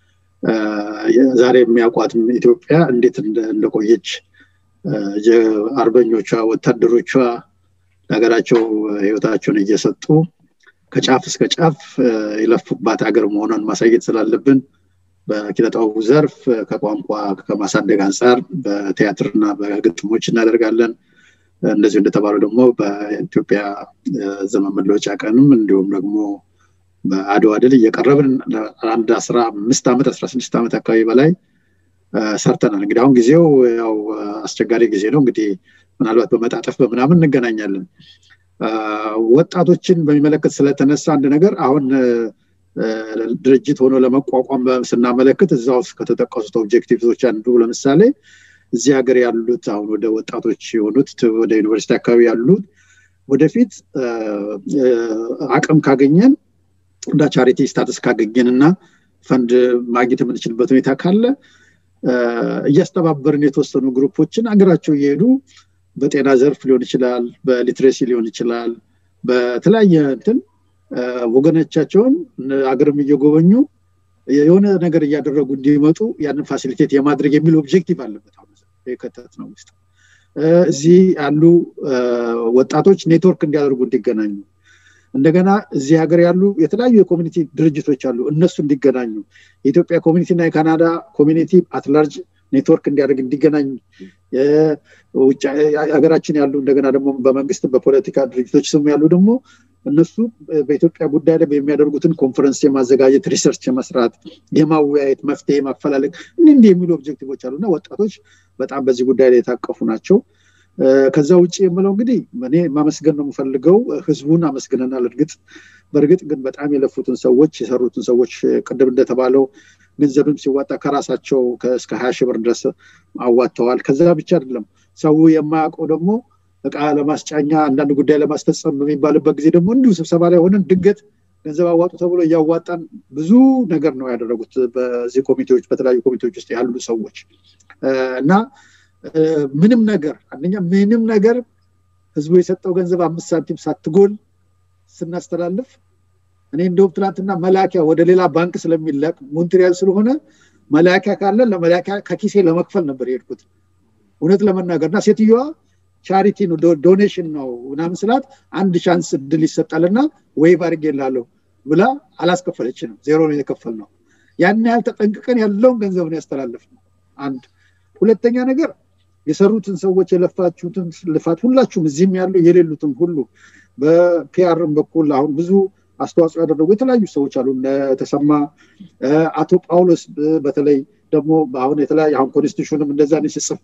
ዛሬ የሚያውቋት ኢትዮጵያ እንዴት እንደቆየች አርበኞቿ ወታደሮቿ ሀገራቸው ህይወታቸውን እየሰጡ ከጫፍ እስከ ጫፍ የለፉባት ሀገር መሆኗን ማሳየት ስላለብን በኪነጥበቡ ዘርፍ ከቋንቋ ከማሳደግ አንፃር በቲያትርና በግጥሞች እናደርጋለን። እንደዚህ እንደተባለው ደግሞ በኢትዮጵያ ዘመን መለወጫ ቀንም እንዲሁም ደግሞ በአድዋ ድል እየቀረብን አንድ አስራ አምስት ዓመት አስራ ስድስት ዓመት አካባቢ በላይ ሰርተናል። እንግዲህ አሁን ጊዜው ያው አስቸጋሪ ጊዜ ነው። እንግዲህ ምናልባት በመጣጠፍ በምናምን እንገናኛለን። ወጣቶችን በሚመለከት ስለተነሳ አንድ ነገር አሁን ድርጅት ሆኖ ለመቋቋም ስናመለክት እዛው ከተጠቀሱት ኦብጀክቲቭሶች አንዱ ለምሳሌ እዚህ ሀገር ያሉት አሁን ወደ ወጣቶች የሆኑት ወደ ዩኒቨርሲቲ አካባቢ ያሉት ወደፊት አቅም ካገኘን እንደ ቻሪቲ ስታተስ ካገኘንና ፈንድ ማግኘት የምንችልበት ሁኔታ ካለ እያስተባበርን የተወሰኑ ግሩፖችን አገራቸው እየሄዱ በጤና ዘርፍ ሊሆን ይችላል፣ በሊትሬሲ ሊሆን ይችላል፣ በተለያየ እንትን ወገኖቻቸውን አገርም እየጎበኙ የሆነ ነገር እያደረጉ እንዲመጡ ያንን ፋሲሊቴት የማድረግ የሚል ኦብጀክቲቭ አለበት። አሁን የከተት ነው ውስጥ እዚህ ያሉ ወጣቶች ኔትወርክ እንዲያደርጉ እንዲገናኙ እንደገና እዚህ ሀገር ያሉ የተለያዩ የኮሚኒቲ ድርጅቶች አሉ እነሱ እንዲገናኙ የኢትዮጵያ ኮሚኒቲ እና የካናዳ ኮሚኒቲ አትላርጅ ኔትወርክ እንዲያደርግ እንዲገናኙ የውጭ ሀገራችን ያሉ እንደገና ደግሞ በመንግስት በፖለቲካ ድርጅቶች ስም ያሉ ደግሞ እነሱ በኢትዮጵያ ጉዳይ ላይ የሚያደርጉትን ኮንፈረንስ የማዘጋጀት ሪሰርች የመስራት የማወያየት መፍትሄ ማፈላለግ እንዲህ የሚሉ ኦብጀክቲቮች አሉና ወጣቶች በጣም በዚህ ጉዳይ ላይ የታቀፉ ናቸው። ከዛ ውጪ የምለው እንግዲህ እኔ ማመስገን ነው የምፈልገው ህዝቡን አመስግነናል። እርግጥ በርግጥ ግን በጣም የለፉትን ሰዎች የሰሩትን ሰዎች ቅድም እንደተባለው ገንዘብም ሲዋጣ ከራሳቸው እስከ ሀያ ሺህ ብር ድረስ አዋጥተዋል። ከዛ ብቻ አይደለም ሰው የማያውቀው ደግሞ እቃ ለማስጫኛ አንዳንድ ጉዳይ ለማስፈጸም በሚባልበት ጊዜ ደግሞ እንዲሁ ስብሰባ ላይ ሆነን ድንገት ገንዘብ አዋጡ ተብሎ ያዋጣን ብዙ ነገር ነው ያደረጉት በዚህ ኮሚቴዎች በተለያዩ ኮሚቴዎች ውስጥ ያሉ ሰዎች እና ምንም ነገር አንደኛ ምንም ነገር ህዝቡ የሰጠው ገንዘብ አምስት ሳንቲም ሳትጎል ስናስተላልፍ እኔ እንደው ትላንትና መላኪያ ወደ ሌላ ባንክ ስለሚላክ ሞንትሪያል ስለሆነ መላኪያ ካለ ለመላኪያ ከኪሴ ለመክፈል ነበር የሄድኩት እውነት ለመናገርና ሴትዮዋ ቻሪቲ ነው ዶኔሽን ነው ምናምን ስላት አንድ ቻንስ እድል ይሰጣልና ዌይቭ አድርጌላለሁ ብላ አላስከፈለችንም ዜሮ ነው የከፈልነው ያን ያህል ተጠንቅቀን ያለውን ገንዘብ ነው ያስተላልፈው አንድ ሁለተኛ ነገር የሰሩትን ሰዎች የለፋችሁትን ልፋት ሁላችሁም እዚህም ያሉ የሌሉትም ሁሉ በፒአርም በኩል አሁን ብዙ አስተዋጽኦ ያደረጉ የተለያዩ ሰዎች አሉ ተሰማ አቶ ጳውሎስ በተለይ ደግሞ አሁን የተለያዩ አሁን ኮንስቲቱሽንም እንደዛ ነው ሲጽፍ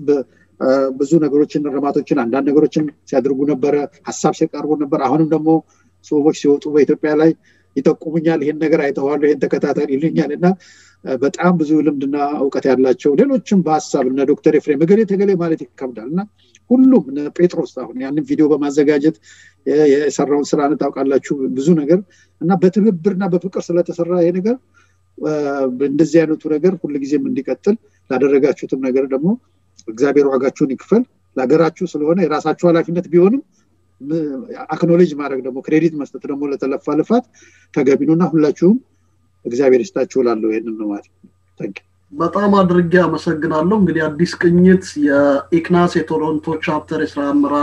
ብዙ ነገሮችን ረማቶችን አንዳንድ ነገሮችን ሲያደርጉ ነበር ሐሳብ ሲያቀርቡ ነበር አሁንም ደግሞ ሰዎች ሲወጡ በኢትዮጵያ ላይ ይጠቁሙኛል ይሄን ነገር አይተዋል ይሄን ተከታታይ ይልኛልና በጣም ብዙ ልምድና ዕውቀት ያላቸው ሌሎችም በሐሳብ እና ዶክተር ኤፍሬም ገሌ ተገሌ ማለት ይከብዳልና ሁሉም ጴጥሮስ አሁን ያንን ቪዲዮ በማዘጋጀት የሰራውን ስራ ታውቃላችሁ ብዙ ነገር እና በትብብርና በፍቅር ስለተሰራ ይሄ ነገር እንደዚህ አይነቱ ነገር ሁሉ ጊዜም እንዲቀጥል ላደረጋችሁትም ነገር ደግሞ እግዚአብሔር ዋጋችሁን ይክፈል ለሀገራችሁ ስለሆነ የራሳችሁ ኃላፊነት ቢሆንም አክኖሌጅ ማድረግ ደግሞ ክሬዲት መስጠት ደግሞ ለተለፋ ልፋት ተገቢ ነውና ሁላችሁም እግዚአብሔር ይስጣችሁ ላለው ይሄንን ነው ማለት ታንክ በጣም አድርጌ አመሰግናለሁ። እንግዲህ አዲስ ቅኝት የኢክናስ የቶሮንቶ ቻፕተር የስራ አመራር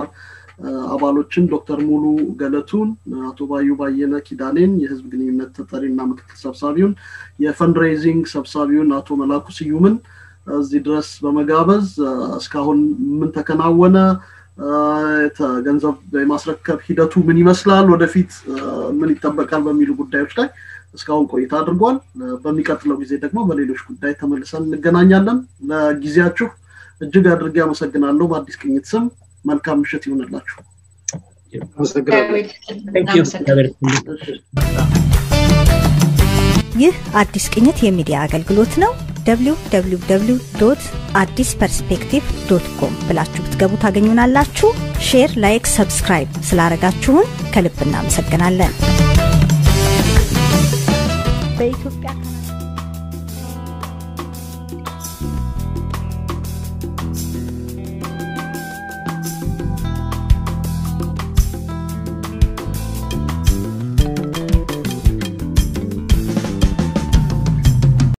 አባሎችን ዶክተር ሙሉ ገለቱን አቶ ባዩ ባየነ ኪዳኔን የህዝብ ግንኙነት ተጠሪና ምክትል ሰብሳቢውን የፈንድሬዚንግ ሰብሳቢውን አቶ መላኩ ስዩምን እዚህ ድረስ በመጋበዝ እስካሁን ምን ተከናወነ ገንዘብ የማስረከብ ሂደቱ ምን ይመስላል ወደፊት ምን ይጠበቃል በሚሉ ጉዳዮች ላይ እስካሁን ቆይታ አድርጓል። በሚቀጥለው ጊዜ ደግሞ በሌሎች ጉዳይ ተመልሰን እንገናኛለን። ለጊዜያችሁ እጅግ አድርጌ አመሰግናለሁ። በአዲስ ቅኝት ስም መልካም ምሽት ይሁንላችሁ። ይህ አዲስ ቅኝት የሚዲያ አገልግሎት ነው። ደብሊው ደብሊው ደብሊው ዶት አዲስ ፐርስፔክቲቭ ዶት ኮም ብላችሁ ብትገቡ ታገኙናላችሁ። ሼር፣ ላይክ፣ ሰብስክራይብ ስላደረጋችሁን ከልብ እናመሰግናለን። በኢትዮጵያ